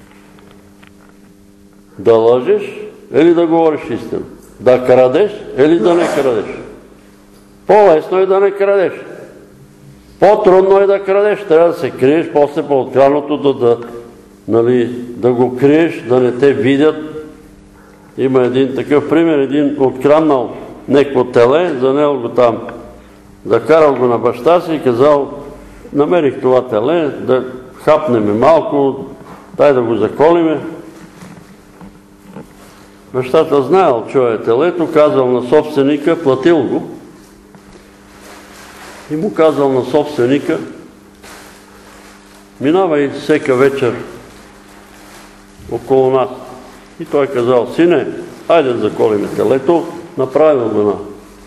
Да лъжеш или да говориш истина? Да крадеш или да не крадеш? По-лесно е да не крадеш. По-трудно е да крадеш. Трябва да се криеш, после по откраднатото да, нали, да го криеш, да не те видят. Има един такъв пример, един откраднал некво теле, занел го там, закарал го на баща си и казал, намерих това теле, да хапнеме малко, дай да го заколиме. Бащата знаел, че е телето, казал на собственика, платил го и му казал на собственика, минавай всека вечер около нас. И той казал, сине, хайде да заколиме телето, направил го на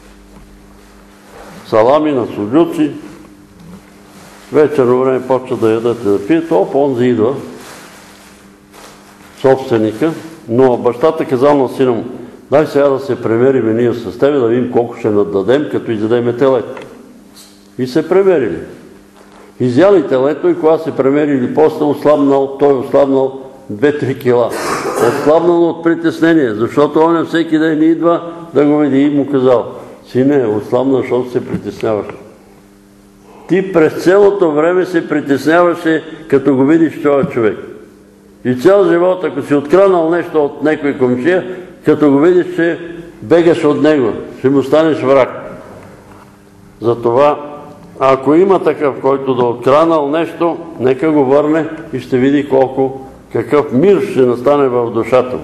салами, на суджуци. Вечерно време почва да ядат и да пият, оп, онзи идва, собственика, но бащата казал на сина му, дай сега да се премериме ние с тебе, да видим колко ще нададем, като изядеме телето. И се премерили. Изяли телето и когато се премерили, после ослабнал, той ослабнал две-три кила. Ослабнал от притеснение, защото он всеки ден идва да го види и му казал, сине, ослабна, защото се притесняваш. Ти през цялото време се притесняваше, като го видиш този човек. И цял живот, ако си откраднал нещо от някой комшия, като го видиш, че бегаш от него, ще му станеш враг. Затова, ако има такъв, който да откраднал нещо, нека го върне и ще види колко, какъв мир ще настане в душата.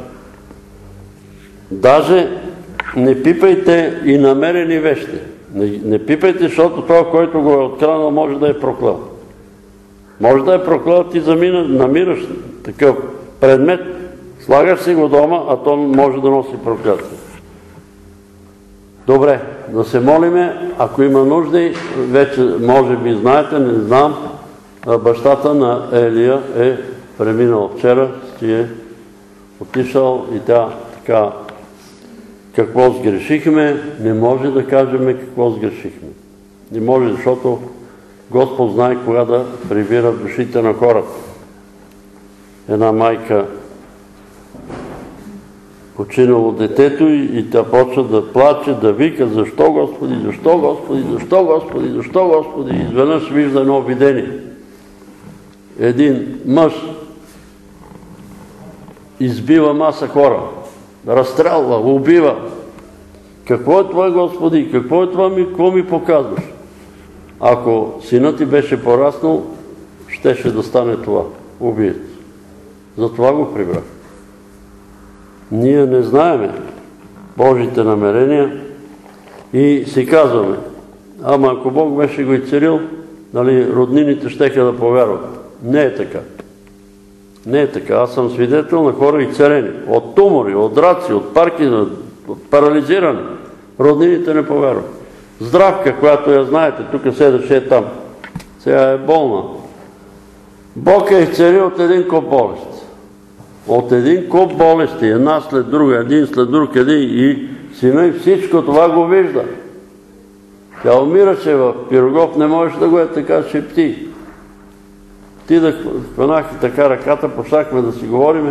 Даже не пипайте и намерени вещи. Не, не пипайте, защото това, който го е откраднал, може да е проклял. Може да е проклял, ти замина, намираш такъв предмет, слагаш си го дома, а то може да носи проклятие. Добре, да се молиме, ако има нужди, вече може би знаете, не знам, бащата на Елия е преминал вчера, си е отишъл и тя така, какво сгрешихме, не може да кажем какво сгрешихме. Не може, защото Господ знае кога да прибира душите на хората. Една майка, починало детето и, и тя почва да плаче, да вика: защо, Господи, защо, Господи, защо, Господи, защо, Господи. И изведнъж вижда едно видение. Един мъж избива маса хора, разстрелва, убива. Какво е това, Господи? Какво е това, ми, какво ми показваш? Ако синът ти беше пораснал, щеше да стане това, убиец. Затова го прибрах. Ние не знаеме Божите намерения и си казваме: ама ако Бог беше го изцелил, нали, роднините щеха да повярват. Не е така. Не е така. Аз съм свидетел на хора изцелени. От тумори, от раци, от Паркинсън, от парализирани. Роднините не повярват. Здравка, която я знаете, тук седеше е там. Сега е болна. Бог е изцелил от един куп болести. От един куп болести, една след друга, един след друг, един, и сина и всичко това го вижда. Тя умираше в Пирогов, не можеш да го е така шепти. Ти да хванах така ръката, почнахме да си говориме.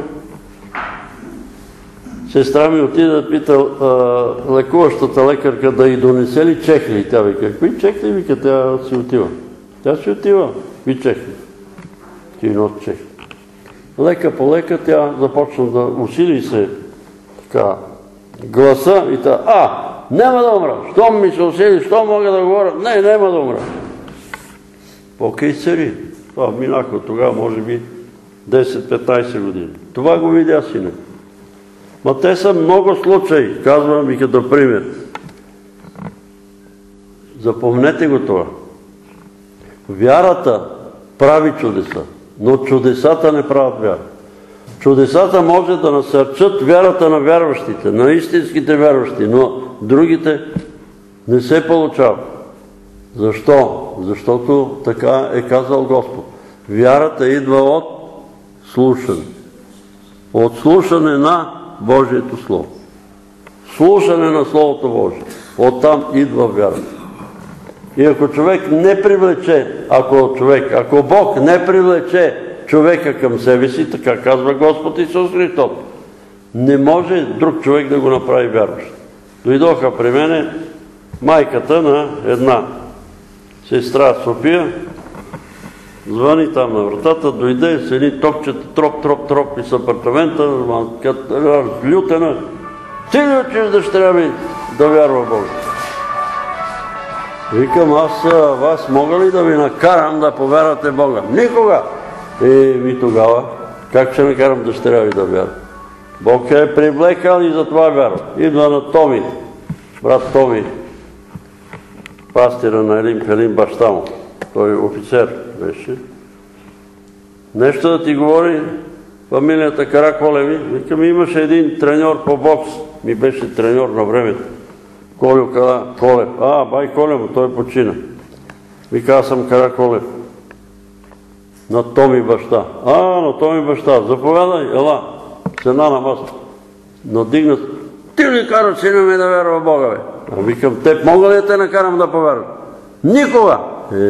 Сестра ми отида да пита лекуващата лекарка да й донесе ли чехли. Тя вика: какви чехли? Вика, тя си отива. Тя си отива. Какви чехли? Ти нос чехли. Лека по лека тя започна да усили се така гласа и тя: а, няма да умра. Щом ми се усили, щом мога да говоря? Не, няма да умра. Бог е изцели. Това минаха от тогава, може би, десет-петнайсет години. Това го видя сина. Ма те са много случаи, казвам ви като пример. Запомнете го това. Вярата прави чудеса, но чудесата не правят вяра. Чудесата може да насърчат вярата на вярващите, на истинските вярващи, но другите не се получават. Защо? Защото така е казал Господ. Вярата идва от слушане. От слушане на Божието Слово. Слушане на Словото Божие. Оттам идва вярата. И ако човек не привлече, ако човек, ако Бог не привлече човека към себе си, така казва Господ Исус Христос, не може друг човек да го направи вярващ. Дойдоха при мене майката на една сестра София, звъни там на вратата, дойде с едни топчета, троп, троп, троп из апартамента, разлютена. Ти ли учиш дъщеря ми да вярва в Бога? Викам: аз вас мога ли да ви накарам да повярвате в Бога? Никога! И ви тогава, как ще накарам дъщеря ви да вярва? Бог е привлекал и затова вярва. Идва на Томи, брат Томи, пастира на Елим Халим, баща му. Той офицер беше. Нещо да ти говори фамилията Караколеви. Викам: имаше един треньор по бокс. Ми беше треньор на времето. Колю Колев. А, бай Колев, той почина. Вика: аз съм Караколев. На Томи баща. А, на Томи баща. Заповядай, ела. Цена на маса. Надигнат. Ти ли караш сина ми да вярва в Бога, бе? А викам: теб мога ли да те накарам да повярваш? Никога! Е,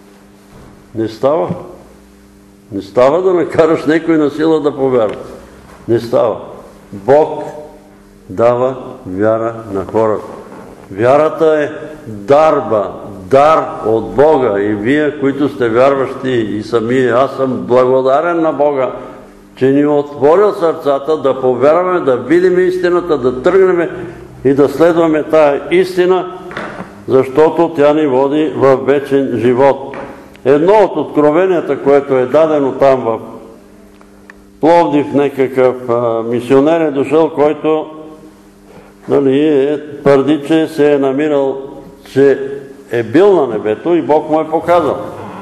не става. Не става да накараш някой на сила да повярва. Не става. Бог дава вяра на хората. Вярата е дарба, дар от Бога. И вие, които сте вярващи, и сами, аз съм благодарен на Бога, че ни е отворил сърцата да повярваме, да видим истината, да тръгнем и да следваме тая истина, защото тя ни води в вечен живот. Едно от откровенията, което е дадено там в Пловдив, некакъв мисионер е дошъл, който нали, е, твърди, че се е намирал, че е бил на небето и Бог му е показал.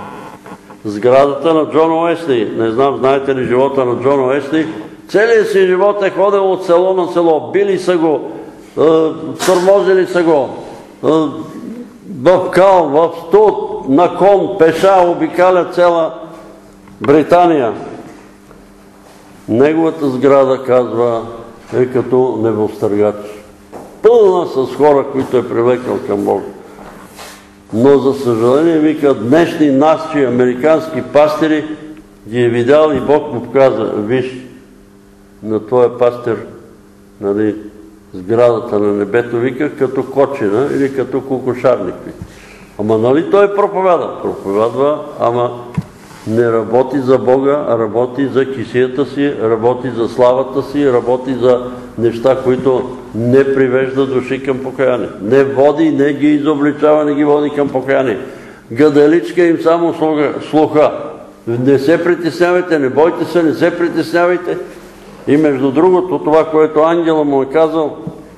Сградата на Джон Уесли, не знам, знаете ли живота на Джон Уесли, целият си живот е ходил от село на село, били са го, е, тормозили са го, е, в кал, в студ, на кон, пеша, обикаля цяла Британия. Неговата сграда, казва, е като небостъргач. Пълна с хора, които е привлекал към Бога. Но за съжаление, вика, днешни наши американски пастири ги е видял и Бог му показа: виж, на твоя пастир нали, сградата на небето, вика, като кочина или като кокошарник. Ама нали той проповяда? Проповядва, ама не работи за Бога, а работи за кисията си, работи за славата си, работи за неща, които не привежда души към покаяние. Не води, не ги изобличава, не ги води към покаяние. Гадаличка им само слуха. Не се притеснявайте, не бойте се, не се притеснявайте. И между другото, това, което ангела му е казал,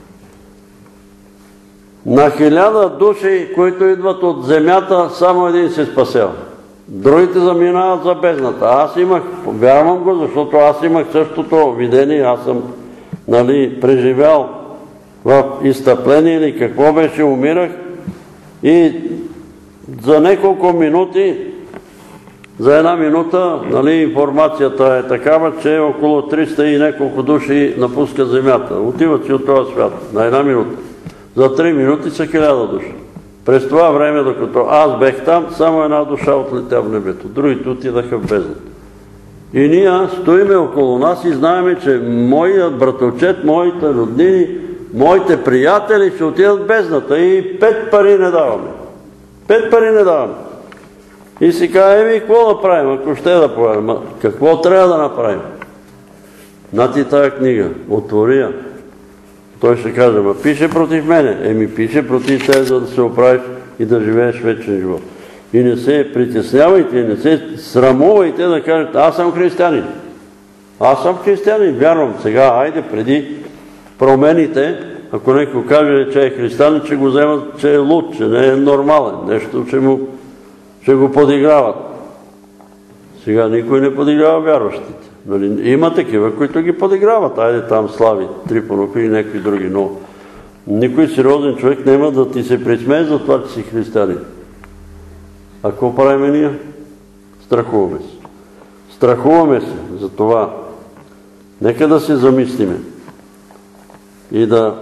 на хиляда души, които идват от земята, само един се спасява. Другите заминават за бездната. Аз имах, вярвам го, защото аз имах същото видение, аз съм, нали, преживял в изтъпление или какво беше, умирах и за няколко минути, за една минута, нали, информацията е такава, че около триста и няколко души напускат земята. Отиват си от този свят на една минута. За три минути са хиляда души. През това време, докато аз бех там, само една душа отлетя в небето. Другите отидаха в бездната. И ние стоиме около нас и знаеме, че моят братовчет, моите роднини, моите приятели ще отидат в бездната и пет пари не даваме. Пет пари не даваме. И си казва, еми, какво да правим, ако ще да правим? Какво трябва да направим? На ти тая книга, отвори я. Той ще каже, ма пише против мене. Еми, пише против те, за да се оправиш и да живееш вечен живот. И не се притеснявайте, не се срамувайте да кажете, аз съм християнин. Аз съм християнин, вярвам. Сега, айде, преди промените, ако някой каже, че е християнин, че го вземат, че е луд, че не е нормален. Нещо, че му ще го подиграват. Сега никой не подиграва вярващите. Нали, има такива, които ги подиграват. Айде там Слави, Трифонов и някакви други, но никой сериозен човек няма да ти се присмее за това, че си християнин. А какво правим ние? Страхуваме се. Страхуваме се за това. Нека да се замислиме и да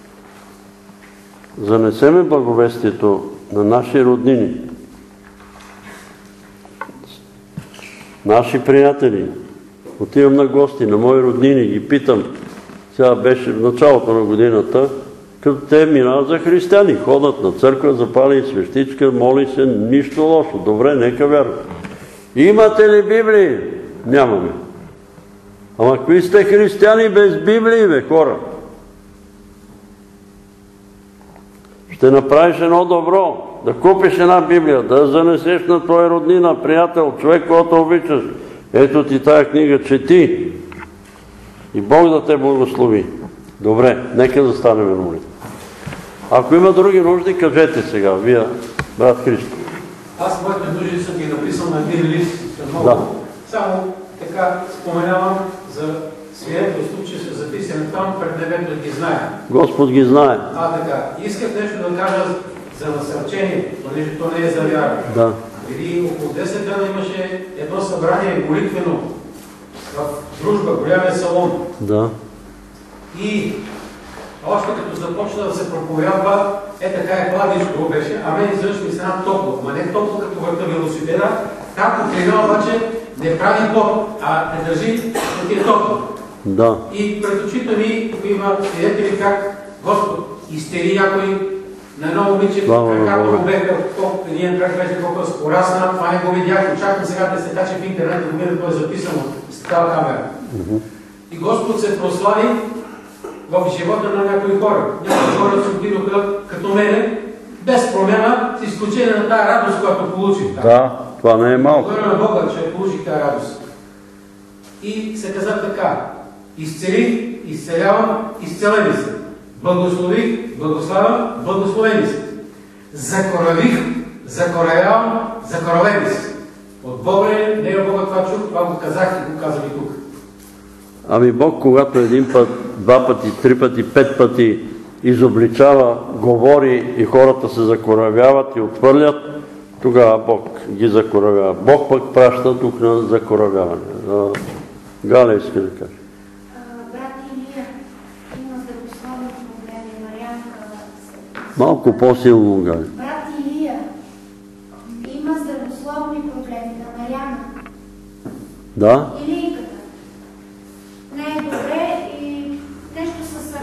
занесеме благовестието на наши роднини, наши приятели. Отивам на гости, на мои роднини, ги питам. Сега беше в началото на годината, като те минават за християни, ходят на църква, запали свещичка, моли се, нищо лошо. Добре, нека вярват. Имате ли Библии? Нямаме. Ама какви сте християни без Библии, бе, хора? Ще направиш едно добро, да купиш една Библия, да занесеш на твоя роднина, приятел, човек, който обичаш. Ето ти тая книга, чети и Бог да те благослови. Добре, нека да станем на молитва. Ако има други нужди, кажете сега, вие, брат Христо. Аз моите нужди съм ги написал на един лист. Да. Само така споменавам за свидетелство, че са записани там, пред небето да ги знае. Господ ги знае. А, така. Исках нещо да кажа за насърчение, понеже то не е за вяра. Да. Преди около десет дена имаше едно събрание молитвено в Дружба, голямия салон. Да. И още като започна да се проповядва, е така е хладичко беше, а мен изведнъж ми стана топло. Ма не топло като върта велосипеда, там топлина обаче не прави пот, а не държи да ти е топло. Да. И пред очите ми тук има свидетели как Господ изтери някой на едно момиче, както го беха, един крак беше колко порасна, това не го видях, очаквам сега да се каче в интернет, да го видя, какво е записано с тази камера. Uh-huh. И Господ се прослави в живота на някои хора. Някои хора се отидоха като мене, без промяна, с изключение на тази радост, която получих. Да, това не е малко. Благодаря на Бога, че получих тази радост. И се каза така: изцелих, изцелявам, изцелени се. Благослових, благославям, благословени се. Закоравих, закоравявам, закоравени се. От Бога ли, не е Бога това чух, това го казах и го казах и тук. Ами Бог, когато един път, два пъти, три пъти, пет пъти изобличава, говори и хората се закоравяват и отхвърлят, тогава Бог ги закоравява. Бог пък праща дух на закоравяване. Галя иска да каже. Малко по-силно, Галя. Брат Илия, има здравословни проблеми на Марияна. Да? Илийката. Не е добре и нещо с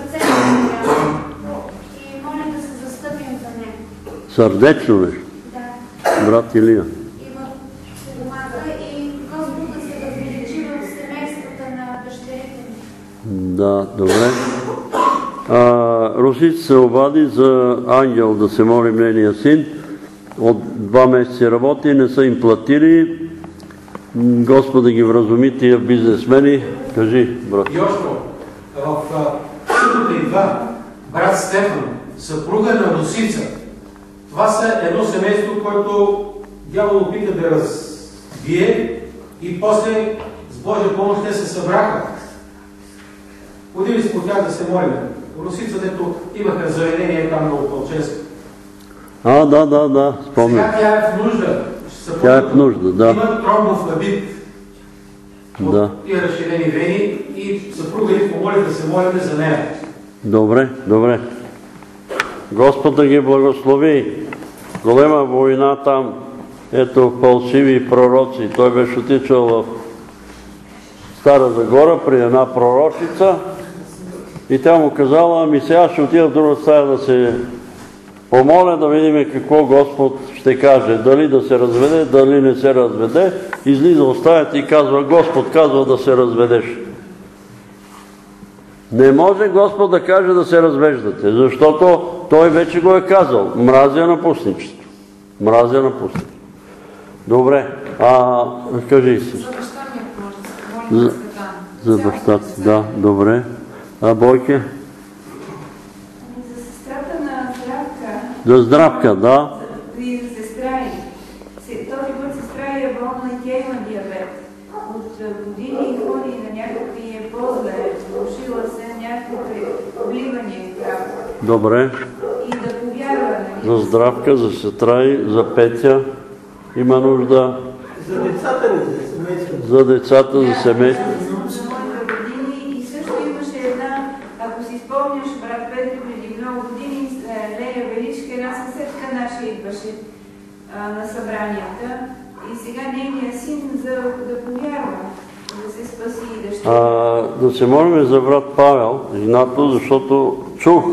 Сърдечно нещо. Да. Брат Илия. Има се помага и Господ да се възвеличи в семействата на дъщерите ми. Да, добре. А, Русица се обади за Ангел да се моли нейния син. От два месеца работи, не са им платили. Господа ги вразуми тия бизнесмени. Кажи, брат. Йошко, в събота идва брат Стефан, съпруга на Русица. Това са едно семейство, което дявол опита да разбие и после с Божия помощ те се събраха. Ходили с по тях да се молим. Русица, дето имаха заведение там на Опалченска. А, да, да, да, спомням. Сега тя е в нужда. Тя е в нужда, да. Има тромбов набит. Да. И разширени вени и съпруга ни помоли да се молим за нея. Добре, добре. Господ да ги благослови. Голема война там. Ето фалшиви пророци. Той беше отичал в Стара Загора при една пророчица и тя му казала, ами сега ще отида в друга стая да се помоля, да видим какво Господ ще каже. Дали да се разведе, дали не се разведе. Излиза от стаята и казва, Господ казва да се разведеш. Не може Господ да каже да се развеждате, защото Той вече го е казал. Мразя напусничество. Мразя напусничество. Добре, а кажи си. За баща ми е може да се молим За бащата, да, добре. А Бойке? За сестрата на Здравка. За Здравка, да. И за сестра й. Този път сестра й е болна и тя има диабет. От години ходи на някакви е по-зле. Влошила се някакви вливания и здравка. Добре. И да повярва, нали? За Здравка, за сестра й, за Петя има нужда. За децата ни, за семейството. За децата, за семейството. За моите години. И също имаше една, ако си спомняш, брат Петро, преди много години, Лея Величка, една съседка наша идваше а, на събранията. И сега нейният син за да повярва, да се спаси и да ще... А, да се молим за брат Павел, Игнато, защото чух,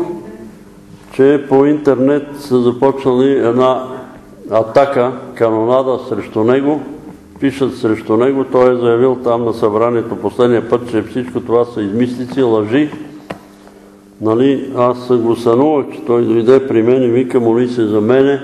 че по интернет са започнали една атака, канонада срещу него, пишат срещу него, той е заявил там на събранието последния път, че всичко това са измислици, лъжи. Нали, аз го сънувах, че той дойде при мен и вика, моли се за мене.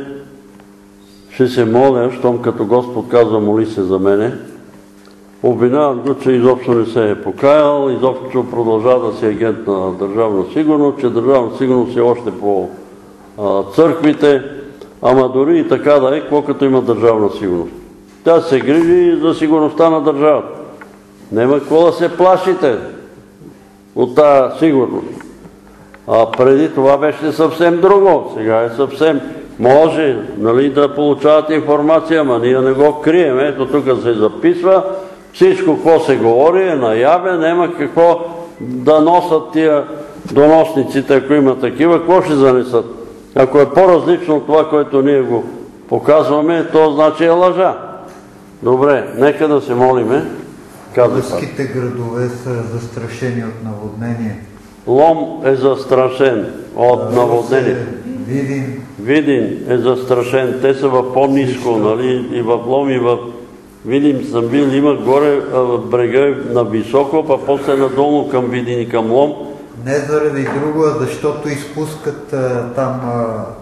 Ще се моля, щом като Господ казва, моли се за мене. Обвиняват го, че изобщо не се е покаял, изобщо продължава да си агент на държавна сигурност, че държавна сигурност е още по а, църквите, ама дори и така да е, какво като има държавна сигурност. Тя се грижи за сигурността на държавата. Нема какво да се плашите от тази сигурност. А преди това беше съвсем друго. Сега е съвсем... Може, нали, да получават информация, ама ние не го крием. Ето тук се записва. Всичко, какво се говори, е наяве. Няма какво да носят тия доносниците, ако има такива. Какво ще занесат? Ако е по-различно от това, което ние го показваме, то значи е лъжа. Добре, нека да се молиме. Руските градове са застрашени от наводнение. Лом е застрашен от наводнение. Видин. Видин е застрашен. Те са в по-ниско, нали? И в Лом, и в Видин съм бил. Има горе в брега на високо, а после надолу към Видин и към Лом. Не заради друго, а защото изпускат а, там а,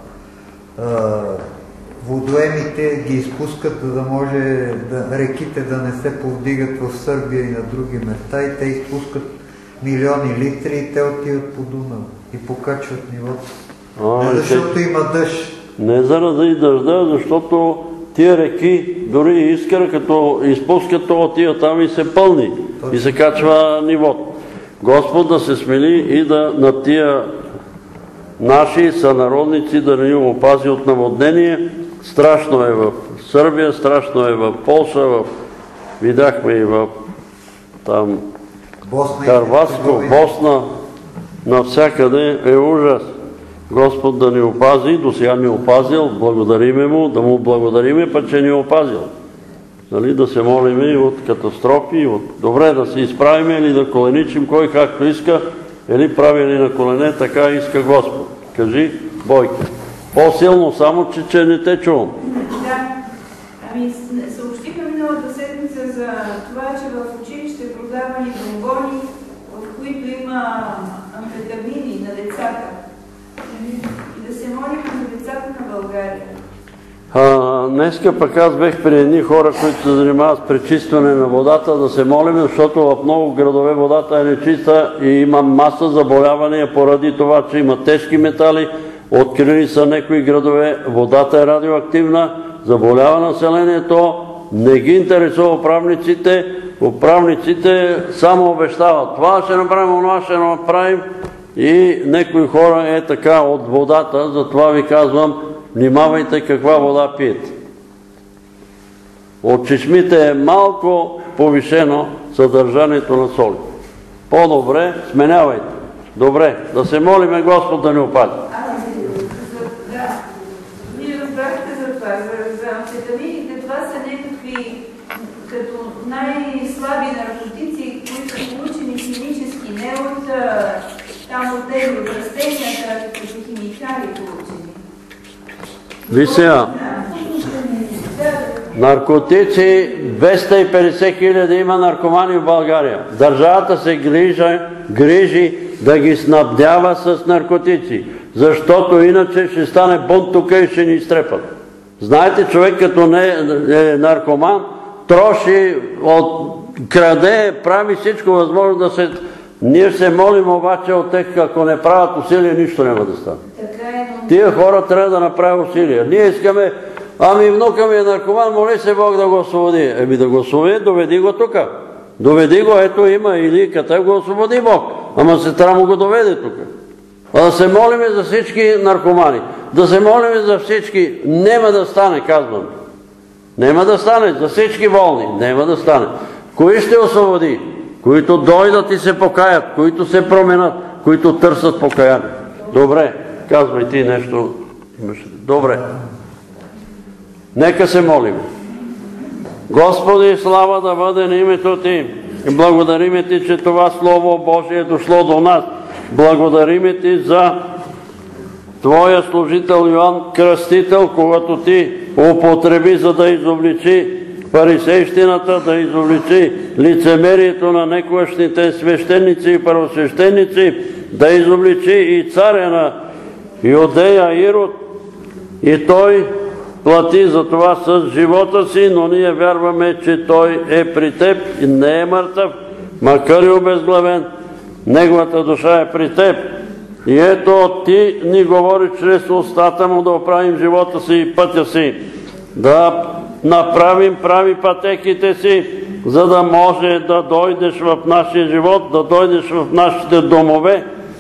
а, водоемите, ги изпускат, за да може да, реките да не се повдигат в Сърбия и на други места, и те изпускат милиони литри и те отиват по Дунав и покачват нивото. А, не защото има дъжд. Не заради дъжда, защото тия реки, дори Искър, като изпускат, то отива там и се пълни. И се качва нивото. Господ да се смели и да на тия наши сънародници да ни опази от наводнение. Страшно е в Сърбия, страшно е в Полша, в... видяхме и в там Харватско, Босна, навсякъде е ужас. Господ да ни опази, до сега ни опазил, благодариме му, да му благодариме, пък че ни опазил. Нали, да се молиме и от катастрофи, от... добре да се изправиме или да коленичим, кой както иска, или прави ли на колене, така иска Господ. Кажи, Бойке. По-силно, само че, че не те чувам. Да. Ами, съобщиха миналата седмица за това, че в училище продавани бомбони, от които има амфетамини на децата. И да се молим за децата на България. А, днеска пък аз бех при едни хора, които се занимават с пречистване на водата, да се молим, защото в много градове водата е нечиста и има маса заболявания поради това, че има тежки метали. Открили са някои градове, водата е радиоактивна, заболява населението, не ги интересува управниците, управниците само обещават. Това ще направим, това ще направим и някои хора е така от водата, затова ви казвам, внимавайте каква вода пиете. От чешмите е малко повишено съдържанието на соли. По-добре сменявайте. Добре, да се молиме Господ да ни опази. Да, вие разбрахте за това, за, за амфетамините. Това са някакви като най-слаби наркотици, които са получени химически, не от там от тези от растенията, като химикали получени. Ви сега, наркотици, двеста и петдесет хиляди има наркомани в България. Държавата се грижа, грижи да ги снабдява с наркотици, защото иначе ще стане бунт тук и ще ни изтрепат. Знаете, човек като не е наркоман, троши, от, краде, прави всичко възможно да се... Ние се молим обаче от тех, ако не правят усилия, нищо няма да стане. Тия хора трябва да направят усилия. Ние искаме, ами внука ми е наркоман, моли се Бог да го освободи. Еми да го освободи, доведи го тук. Доведи го, ето има или къде го освободи Бог. Ама сестра му го доведе тук. А да се молиме за всички наркомани. Да се молиме за всички. Нема да стане, казвам. Нема да стане. За всички болни. Нема да стане. Кои ще освободи? Които дойдат и се покаят, които се променят, които търсят покаяние. Добре, казвай ти нещо. Добре. Нека се молим. Господи, слава да бъде на името Ти. Благодариме Ти, че това Слово Божие е дошло до нас. Благодариме Ти за Твоя служител Йоан Кръстител, когато Ти употреби, за да изобличи фарисейщината, да изобличи лицемерието на некогашните свещеници и първосвещеници, да изобличи и царя на Юдея Ирод. И той плати за това с живота си, но ние вярваме, че той е при теб и не е мъртъв, макар и обезглавен. Неговата душа е при теб. И ето Ти ни говори чрез устата му да оправим живота си и пътя си, да направим прави пътеките си, за да може да дойдеш в нашия живот, да дойдеш в нашите домове,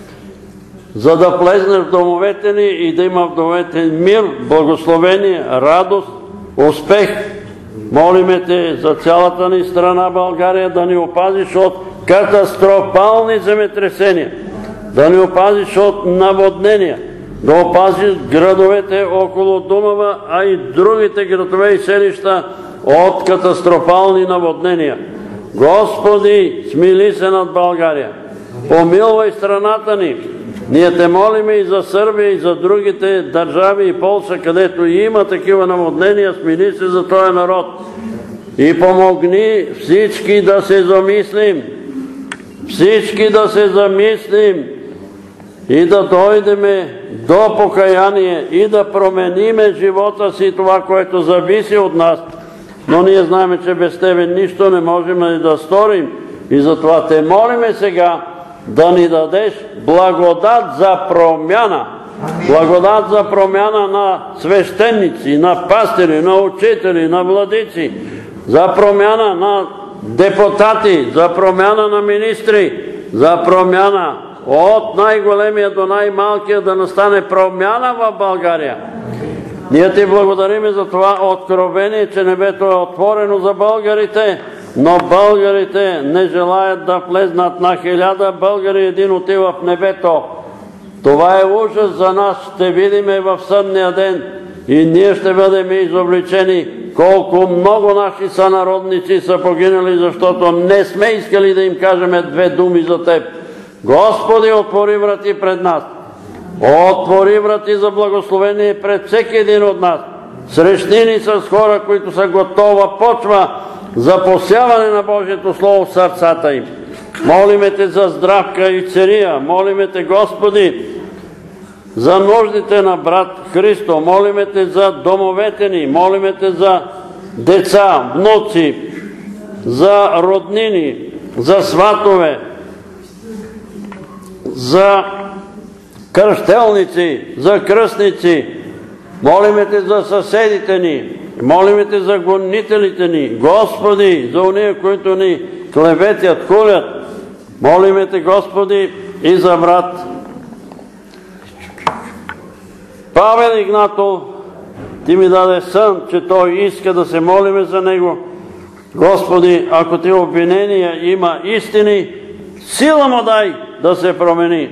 за да влезнеш в домовете ни и да има в домовете мир, благословение, радост, успех. Молиме Те за цялата ни страна България да ни опазиш от катастрофални земетресения, да ни опазиш от наводнения, да опазиш градовете около Дунава, а и другите градове и селища от катастрофални наводнения. Господи, смили се над България, помилвай страната ни. Ние Те молиме и за Сърбия, и за другите държави и Полша, където има такива наводнения, смили се за този народ. И помогни всички да се замислим, всички да се замислим и да дойдеме до покаяние и да промениме живота си, това, което зависи от нас. Но ние знаем, че без Тебе нищо не можем да сторим и затова Те молиме сега да ни дадеш благодат за промяна. Благодат за промяна на свещеници, на пастири, на учители, на владици, за промяна на депутати, за промяна на министри, за промяна от най-големия до най-малкия, да настане промяна в България. Ние Ти благодариме за това откровение, че небето е отворено за българите, но българите не желаят да влезнат. На хиляда българи един отива в небето. Това е ужас за нас, ще видиме в съдния ден и ние ще бъдем изобличени колко много наши сънародници са погинали, защото не сме искали да им кажем две думи за Теб. Господи, отвори врати пред нас. Отвори врати за благословение пред всеки един от нас. Срещни ни с хора, които са готова почва за посяване на Божието Слово в сърцата им. Молиме Те за здравка и цария. Молиме Те, Господи, за нуждите на брат Христо. Молиме Те за домовете ни. Молиме Те за деца, внуци, за роднини, за сватове, за кръщелници, за кръстници. Молиме Те за съседите ни. Молиме Те за гонителите ни. Господи, за уния, които ни клеветят, хулят. Молиме Те, Господи, и за брат Павел Игнатов. Ти ми даде сън, че той иска да се молиме за него. Господи, ако Ти обвинения има истини, сила му дай да се промени.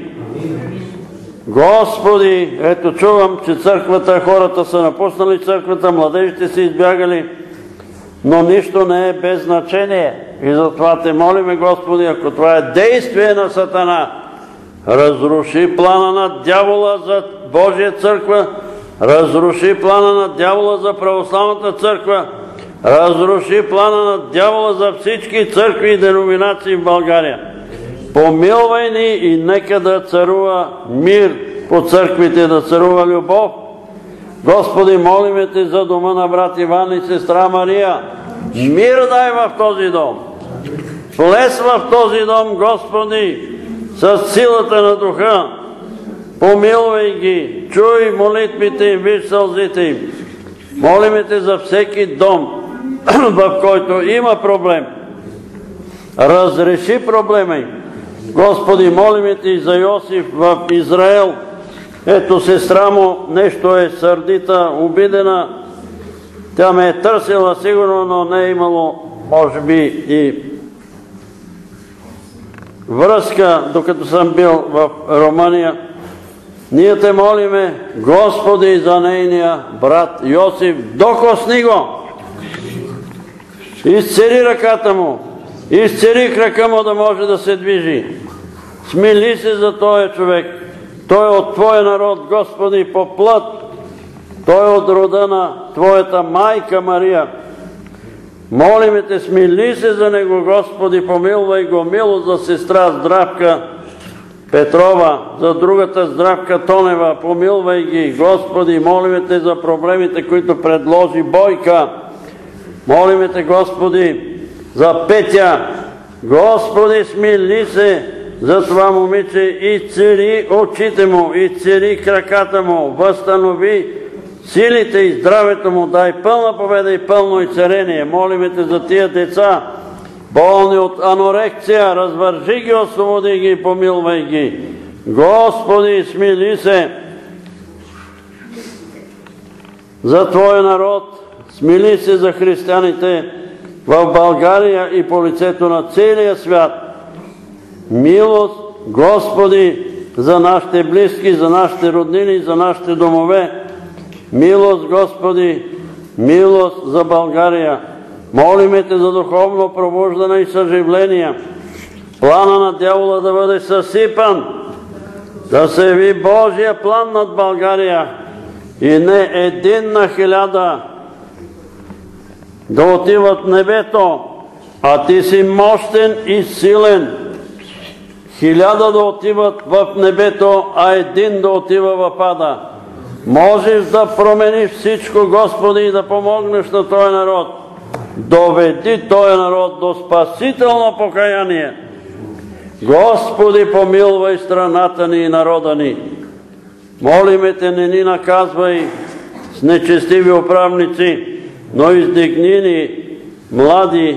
Господи, ето чувам, че църквата, хората са напуснали църквата, младежите са избягали, но нищо не е без значение. И затова Те молиме, Господи, ако това е действие на Сатана, разруши плана на дявола за Божия църква, разруши плана на дявола за православната църква, разруши плана на дявола за всички църкви и деноминации в България. Помилвай ни и нека да царува мир по църквите, да царува любов. Господи, молиме Те за дома на брат Иван и сестра Мария. Мир дай в този дом. Влез в този дом, Господи, с силата на духа. Помилвай ги, чуй молитвите им, виж сълзите им. Молиме Те за всеки дом, в който има проблем. Разреши проблема им. Господи, молиме Те и за Йосиф в Израел. Ето сестра му нещо е сърдита, обидена. Тя ме е търсила сигурно, но не е имало, може би, и връзка, докато съм бил в Румъния. Ние Те молиме, Господи, за нейния брат Йосиф. Докосни го! Изцели ръката му. Изцели крака му да може да се движи. Смили се за този човек. Той е от Твоя народ, Господи, по плът. Той е от рода на Твоята майка Мария. Молиме Те, смили се за него, Господи, помилвай го. Милост за сестра Здравка Петрова, за другата Здравка Тонева, помилвай ги. Господи, молиме Те за проблемите, които предложи Бойка. Молиме Те, Господи, за Петя. Господи, смили се за това момиче и цели очите му, и цели краката му, възстанови силите и здравето му, дай пълна победа и пълно изцеление. Молиме Те за тия деца, болни от анорекция, развържи ги, освободи ги и помилвай ги. Господи, смили се за Твоя народ, смили се за християните в България и по лицето на целия свят. Милост, Господи, за нашите близки, за нашите роднини, за нашите домове. Милост, Господи, милост за България. Молиме Те за духовно пробуждане и съживление. Плана на дявола да бъде съсипан, да се яви Божия план над България и не един на хиляда да отиват в небето, а Ти си мощен и силен. Хиляда да отиват в небето, а един да отива в ада. Можеш да промениш всичко, Господи, и да помогнеш на този народ. Доведи този народ до спасително покаяние. Господи, помилвай страната ни и народа ни. Молиме Те, не ни наказвай с нечестиви управници, но издигни ни млади,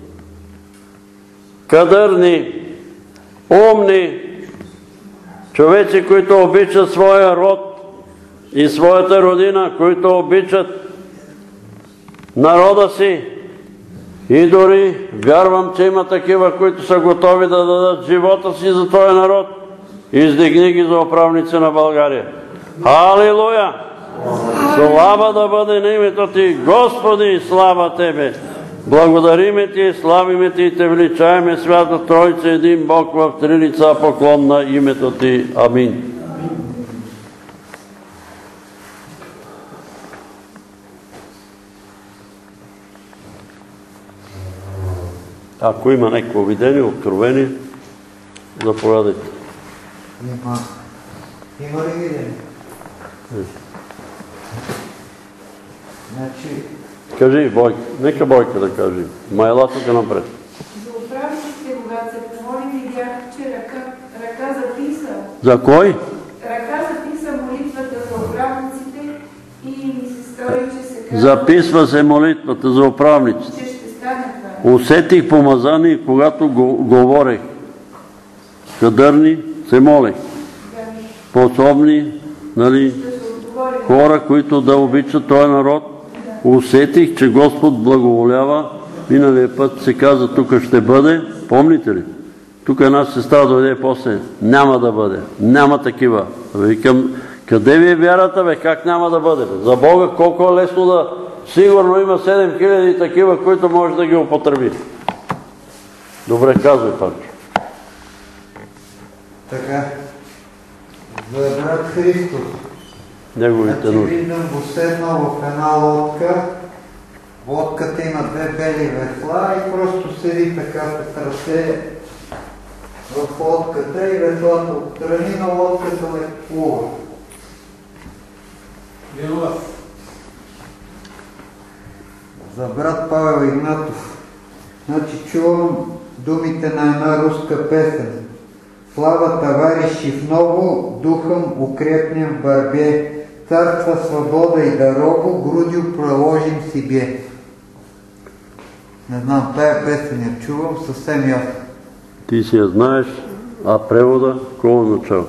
кадърни, умни човеци, които обичат своя род и своята родина, които обичат народа си. И дори вярвам, че има такива, които са готови да дадат живота си за този народ. Издигни ги за управници на България. Халилуя! Слава да бъде на името Ти, Господи, слава Тебе! Благодариме Ти, славиме Ти и Те величаеме, Свята Тройца, един Бог в три лица, поклон на името Ти. Амин. Ако има някакво видение, откровение, заповядайте. Има. Има ли видение? Значи... Кажи, Бойка. Нека Бойка да кажи. Майла тук напред. За управниците, когато се помолим, видях, че ръка, ръка записа. За кой? Ръка записа молитвата за управниците и ми се стори, че се казва... Записва се молитвата за управниците. Че ще стане това. Усетих помазание, когато го говорех. Кадърни се молех. Способни, нали, хора, които да обичат този народ. Усетих, че Господ благоволява. Миналия път се каза, тук ще бъде. Помните ли? Тук една сестра дойде после. Няма да бъде. Няма такива. Викам, къде ви е вярата, бе? Как няма да бъде? Бе? За Бога колко е лесно да... Сигурно има седем хиляди такива, които може да ги употреби. Добре, казвай, Панчо. Така. За брат Христос. Неговите Значи нужди. виждам го седнал в една лодка. Лодката има две бели весла и просто седи така се трасе в лодката и веслата отстрани на лодката леко плува. Вилова. За брат Павел Игнатов. Значи чувам думите на една руска песен. Слава, товарищи, в ново, духом укрепнем в борьбе. Царство, свобода и дорогу, грудью проложим себе. Не знам, тая песен я чувам съвсем ясно. Ти си я знаеш, а превода какво означава?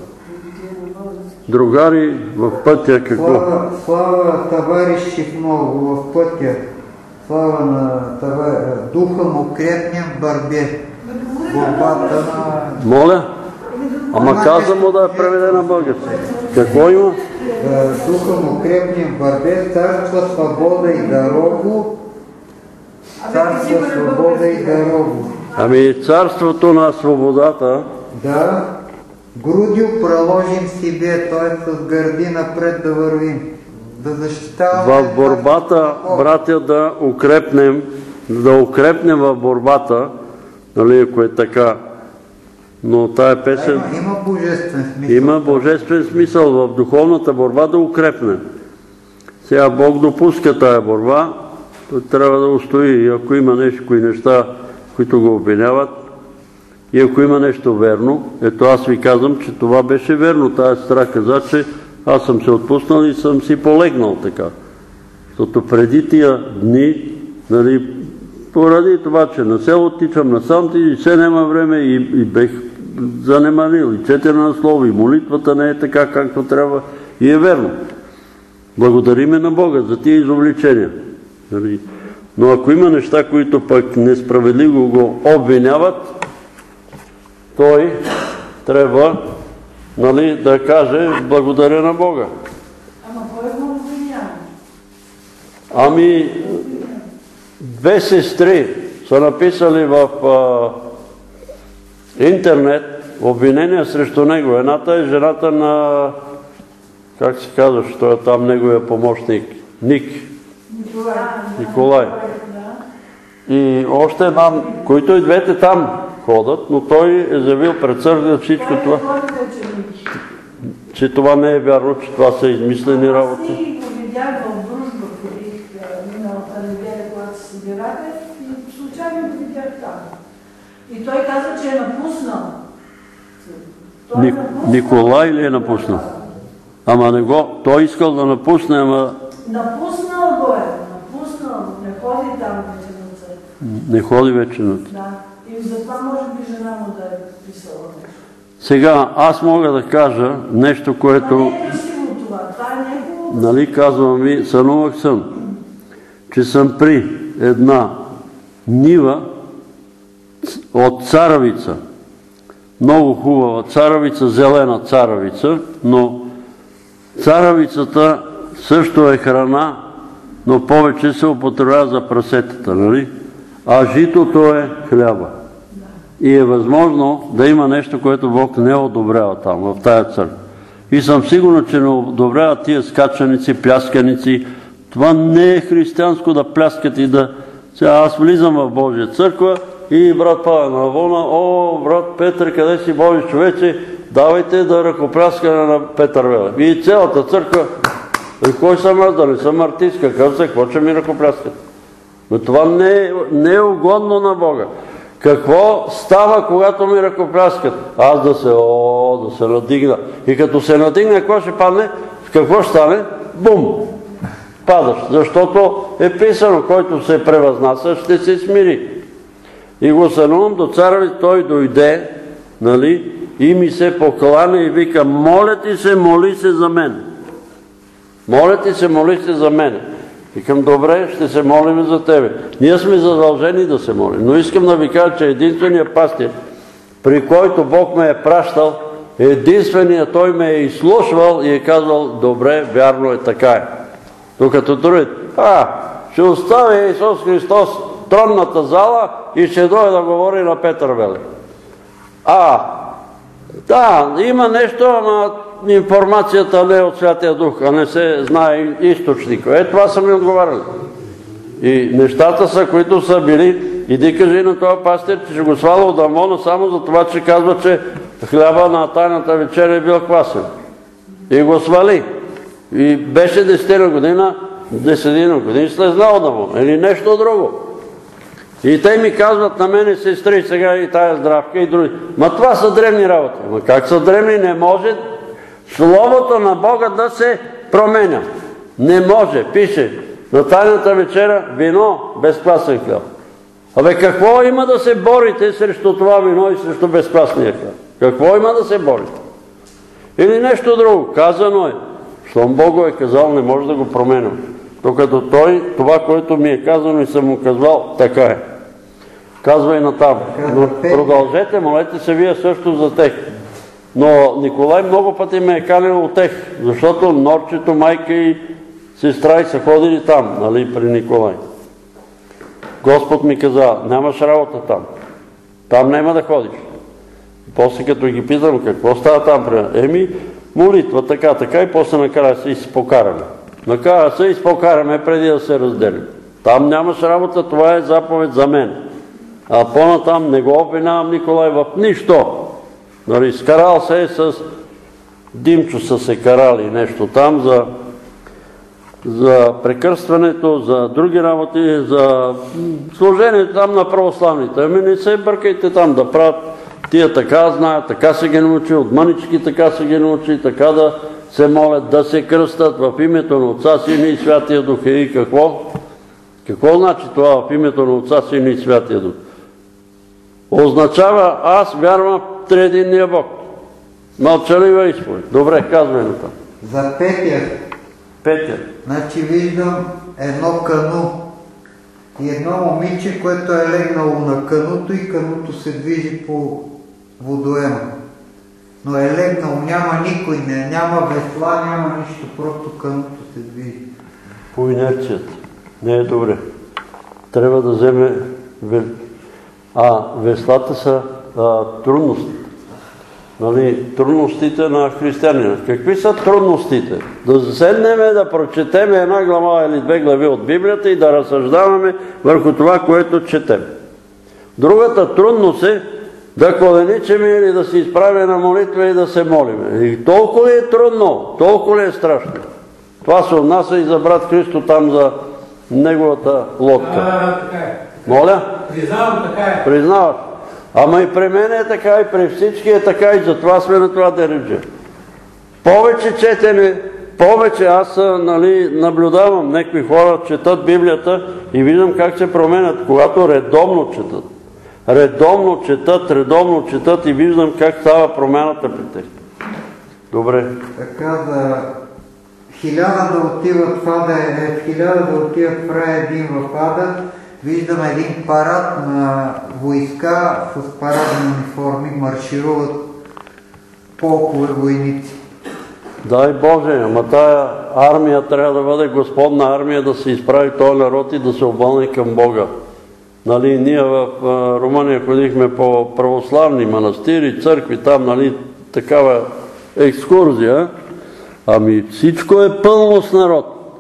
Другари в пътя какво? Слава, слава товарищи в ново, в пътя. Слава на товар... духом укрепнем в борьбе. Борбата на... Моля? Ама каза му да е преведе на български. Какво има? Духом укрепнем в борьбе, царство, свобода и дорогу. Царство, свобода и дорогу. Ами царството на свободата. Да, грудью проложим себе, т.е. с гърди напред да вървим. Да защитаваме... В борбата, братя, да укрепнем, да укрепнем в борбата, нали, ако е така. Но тая песен... Да, има, има божествен смисъл. Има божествен смисъл в духовната борба да укрепнем. Сега Бог допуска тая борба, той трябва да устои. И ако има нещо, кои неща, които го обвиняват, и ако има нещо верно, ето аз ви казвам, че това беше верно. Тая сестра каза, че аз съм се отпуснал и съм си полегнал така. Защото преди тия дни, нали, поради това, че на село тичам насам и все няма време и, и бех занемарил, и четене на слово, и молитвата не е така, както трябва, и е верно. Благодариме на Бога за тия изобличения. Нали? Но ако има неща, които пък несправедливо го обвиняват, той трябва, нали, да каже благодаря на Бога. Ама кой го обвинява? Ами, две сестри са написали в а, интернет обвинения срещу него. Едната е жената на, как се казва, що е там неговия помощник, Ник. Николай. Николай. И още една, които и двете там ходят, но той е заявил пред църквата всичко това, че това не е вярно, че това са измислени работи. Аз си го видях в Дружба, ходих миналата неделя, когато се събирахме и случайно го видях там. И той каза, че е напуснал. Той е Ник, напуснал. Николай ли е напуснал? Ама не го, той искал да напусне, ама Напуснал го е, напуснал, не ходи там вече на църква. не ходи вече на това. Да. И затова може би жена му да е писала нещо. Сега, аз мога да кажа нещо, което, Това не е красиво това, това е негово. нали, казвам ви, сънувах съм, че съм при една нива от царевица. Много хубава царевица, зелена царевица, но царевицата също е храна, но повече се употребява за прасетата, нали? А житото е хляба. И е възможно да има нещо, което Бог не одобрява там, в тая църква. И съм сигурен, че не одобрява тия скачаници, плясканици. Това не е християнско да пляскат и да... Сега аз влизам в Божия църква и брат Павел на вълна: о, брат Петър, къде си, Божи човече, давайте да ръкопляскаме на Петър Велев. И цялата църква: и кой съм аз, да не съм артистка, казва се, какво ще ми ръкопляскат? Но това не е, не е угодно на Бога. Какво става, когато ми ръкопляскат? Аз да се, о, да се надигна. И като се надигна, какво ще падне? Какво ще стане? Бум! Падаш. Защото е писано: който се превъзнася, ще се смири. И го сънувам до царя, той дойде, нали, и ми се покланя и вика: моля ти се, моли се за мен. Моля ти се, моли се за мен. Викам: добре, ще се молим за тебе. Ние сме задължени да се молим. Но искам да ви кажа, че единственият пастир, при който Бог ме е пращал, единственият, той ме е изслушвал и е казвал: добре, вярно е, така е. Докато другите: а, ще остави Исус Христос тронната зала и ще дойде да говори на Петър Велев. А, да, има нещо, ама информацията не е от Святия Дух, а не се знае източник. Е, това са ми отговаряли. И нещата са, които са били. Иди кажи на това пастир, че ще го сваля от Амона само за това, че казва, че хляба на тайната вечеря е бил квасен. И го свали. И беше десетина година, десетина години слезнал от Амона. Или нещо друго. И те ми казват на мене, сестри, сега и тая Здравка и други: ма това са древни работи. Ма как са древни? Не може Словото на Бога да се променя. Не може. Пише на тайната вечеря: вино без квасен хляб. Абе, какво има да се борите срещу това вино и срещу безквасния хляб? Какво има да се борите? Или нещо друго. Казано е. Щом Бог го е казал, не може да го променям. Докато той, това, което ми е казано и съм му казвал, така е. Казва и натам. Но продължете, молете се вие също за тех. Но Николай много пъти ме е канил от тех, защото Норчето, майка и сестра и са ходили там, нали, при Николай. Господ ми каза: нямаш работа там. Там няма да ходиш. И после като ги питам: какво става там? Еми, молитва, така, така, и после накрая се изпокараме. Накрая се изпокараме преди да се разделим. Там нямаш работа, това е заповед за мен. А по-натам не го обвинявам Николай в нищо. Нали, скарал се е с Димчо, са се карали нещо там за, за прекръстването, за други работи, за служението там на православните. Ами не се бъркайте там да правят. Тия така знаят, така се ги научи, от мънички така се ги научи, така да се молят, да се кръстат в името на Отца, Сина и Святия Дух. И какво? Какво значи това в името на Отца, Сина и Святия Дух? Означава: аз вярвам в триединния Бог. Мълчалива изповед. Добре, казвай на това. За Петя. Петя. Значи виждам едно кану и едно момиче, което е легнало на кануто и кануто се движи по водоема. Но е легнало, няма никой, не, няма весла, няма нищо, просто кануто се движи. По инерцията. Не е добре. Трябва да вземе... А веслата са а, трудности. Нали, трудностите на християнина. Какви са трудностите? Да заседнеме, да прочетеме една глава или две глави от Библията и да разсъждаваме върху това, което четем. Другата трудност е да коленичеме или да се изправим на молитва и да се молиме. И толкова ли е трудно, толкова ли е страшно. Това се отнася и за брат Христо там, за неговата лодка. А, така е. Моля? Признавам, така е. Признаваш. Ама и при мен е така, и при всички е така, и затова сме на това дередже. Повече четене, повече аз нали, наблюдавам някакви хора, четат Библията и виждам как се променят, когато редовно четат. Редовно четат, редовно четат и виждам как става промяната при тях. Добре. Така да хиляда да отиват в ада, е, хиляда да отиват в рая, един в ада. Виждам един парад на войска с парадни униформи, маршируват полкове войници. Дай Боже, ама тая армия трябва да бъде Господна армия, да се изправи този народ и да се обърне към Бога. Нали, ние в Румъния ходихме по православни манастири, църкви, там нали, такава екскурзия. Ами всичко е пълно с народ.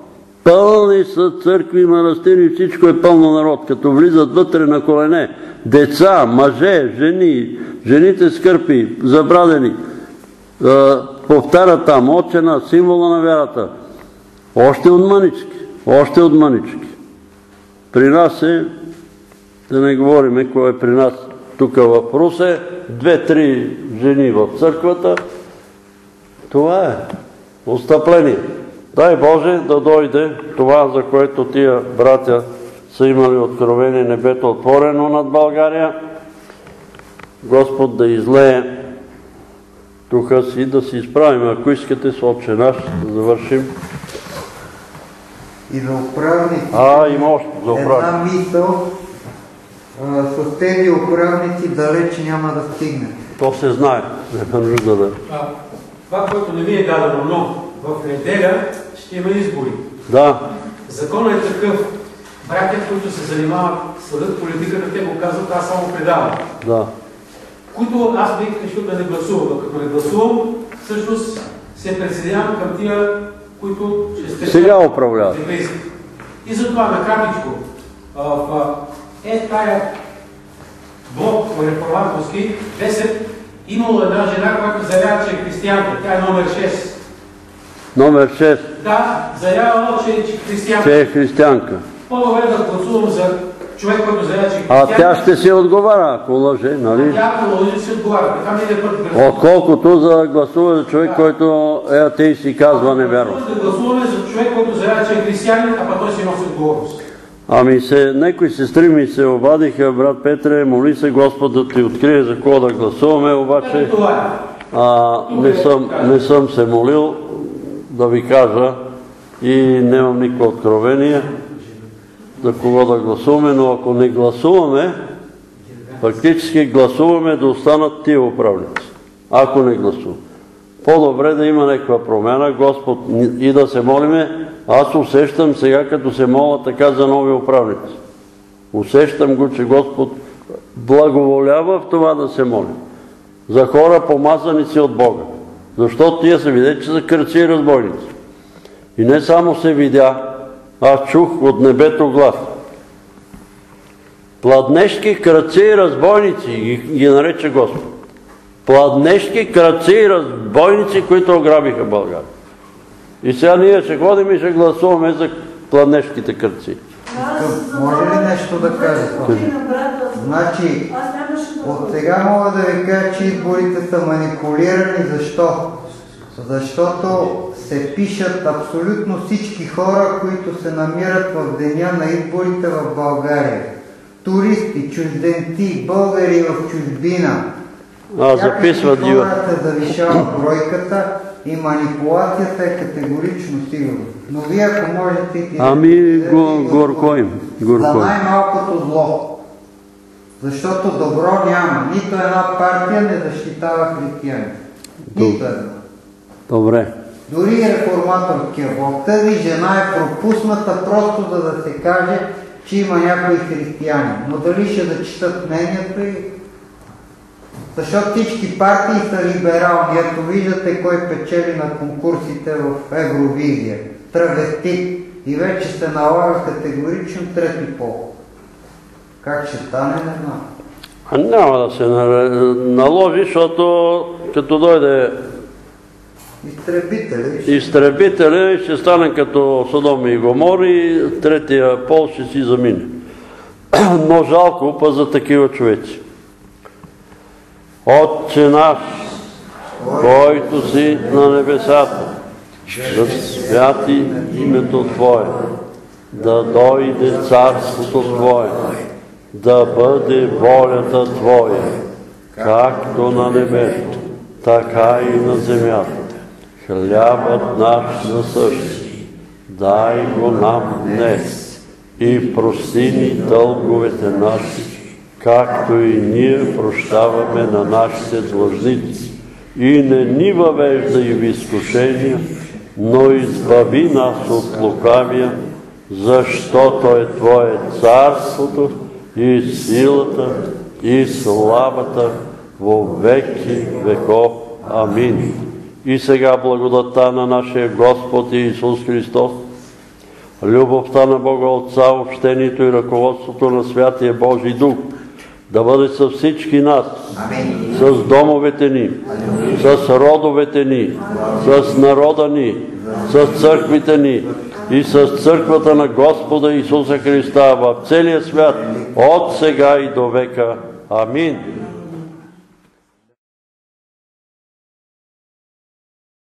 Пълни са църкви, манастири, всичко е пълно народ. Като влизат вътре на колене, деца, мъже, жени, жените скърпи, забрадени, повтарят там, отче, символа на вярата. Още от мънички, още от мънички. При нас е, да не говорим кой е при нас, тук в Русе, две-три жени в църквата. Това е отстъпление. Дай Боже да дойде това, за което тия братя са имали откровение, небето отворено над България. Господ да излее духа си, да се изправим. Ако искате с Отче наш, да завършим. И за управници, а, има още за управници. Една мисъл, а, с тези управници далеч няма да стигне. То се знае, не е нужда да... А, това, което не ви е дадено, но в неделя ще има избори. Да. Законът е такъв. Братя, които се занимават, следят политиката, те го казват, аз само предавам. Да. Които аз бих решил да не гласувам. Но като не гласувам, всъщност се присъединявам към тия, които ще сте... Сега управляват. И затова накратичко, е тая блок реформаторски, десет, имало една жена, която заявява, че е християнка. Тя е номер шест. Номер шест. Да, заявява, че е християнка. Че е християнка. По-добре да гласувам за човек, който заявява, че е А християнка. тя ще се отговаря, ако лъже, нали? Тя ако лъже, се отговаря. Така ми е път гласувам. Отколкото за гласува за човек, който е атеист и казва невярно. Да гласуваме за човек, който заявява, че е християнин, а пък той си носи отговорност. Ами се, некои сестри ми се обадиха, брат Петре, моли се Господ да ти открие за кого да гласуваме, обаче а, не, съм, не съм се молил да ви кажа и нямам никакво откровение за кого да гласуваме, но ако не гласуваме, фактически гласуваме да останат тия управници. Ако не гласуваме. По-добре да има някаква промяна, Господ, и да се молиме. Аз усещам сега, като се моля така за нови управници. Усещам го, че Господ благоволява в това да се молим. За хора помазани си от Бога. Защото тия се видят, че са кръци и разбойници. И не само се видя, аз чух от небето глас. Пладнешки кръци и разбойници ги, ги нарече Господ. Пладнешки кръци и разбойници, които ограбиха България. И сега ние ще ходим и ще гласуваме за пладнешките кръци. Може ли нещо да кажа? Значи, от сега мога да ви кажа, че изборите са манипулирани. Защо? Защото се пишат абсолютно всички хора, които се намират в деня на изборите в България. Туристи, чужденци, българи в чужбина. А, записват ги. Хората завишава бройката и манипулацията е категорично сигурна. Но вие ако можете... Ами, горко им. За най-малкото зло. Защото добро няма. Нито една партия не защитава християни. Нито една. Добре. Дори реформаторския блок. Тази жена е пропусната просто за да се каже, че има някои християни. Но дали ще зачитат мнението и... Защото всички партии са либерални. Ето виждате кой печели на конкурсите в Евровизия. Травестит. И вече се налага категорично трети пол. Как ще стане, не знам. А няма да се наложи, защото като дойде изтребителя, изтребителя ще стане като Содом и Гомор и третия пол ще си замине. Но жалко па за такива човеци. Отче наш, който си на небесата, да святи името Твое, да дойде царството Твое, да бъде волята Твоя, както на небето, така и на земята. Хлябът наш насъщни, дай го нам днес и прости ни дълговете наши, както и ние прощаваме на нашите длъжници. И не ни въвеждай в изкушения, но избави нас от лукавия, защото е Твое царството и силата и славата во веки веков. Амин. И сега благодатта на нашия Господ Исус Христос, любовта на Бога Отца, общението и ръководството на Святия Божий Дух да бъде с всички нас, с домовете ни, с родовете ни, с народа ни, с църквите ни и с църквата на Господа Исуса Христа в целия свят, от сега и до века. Амин.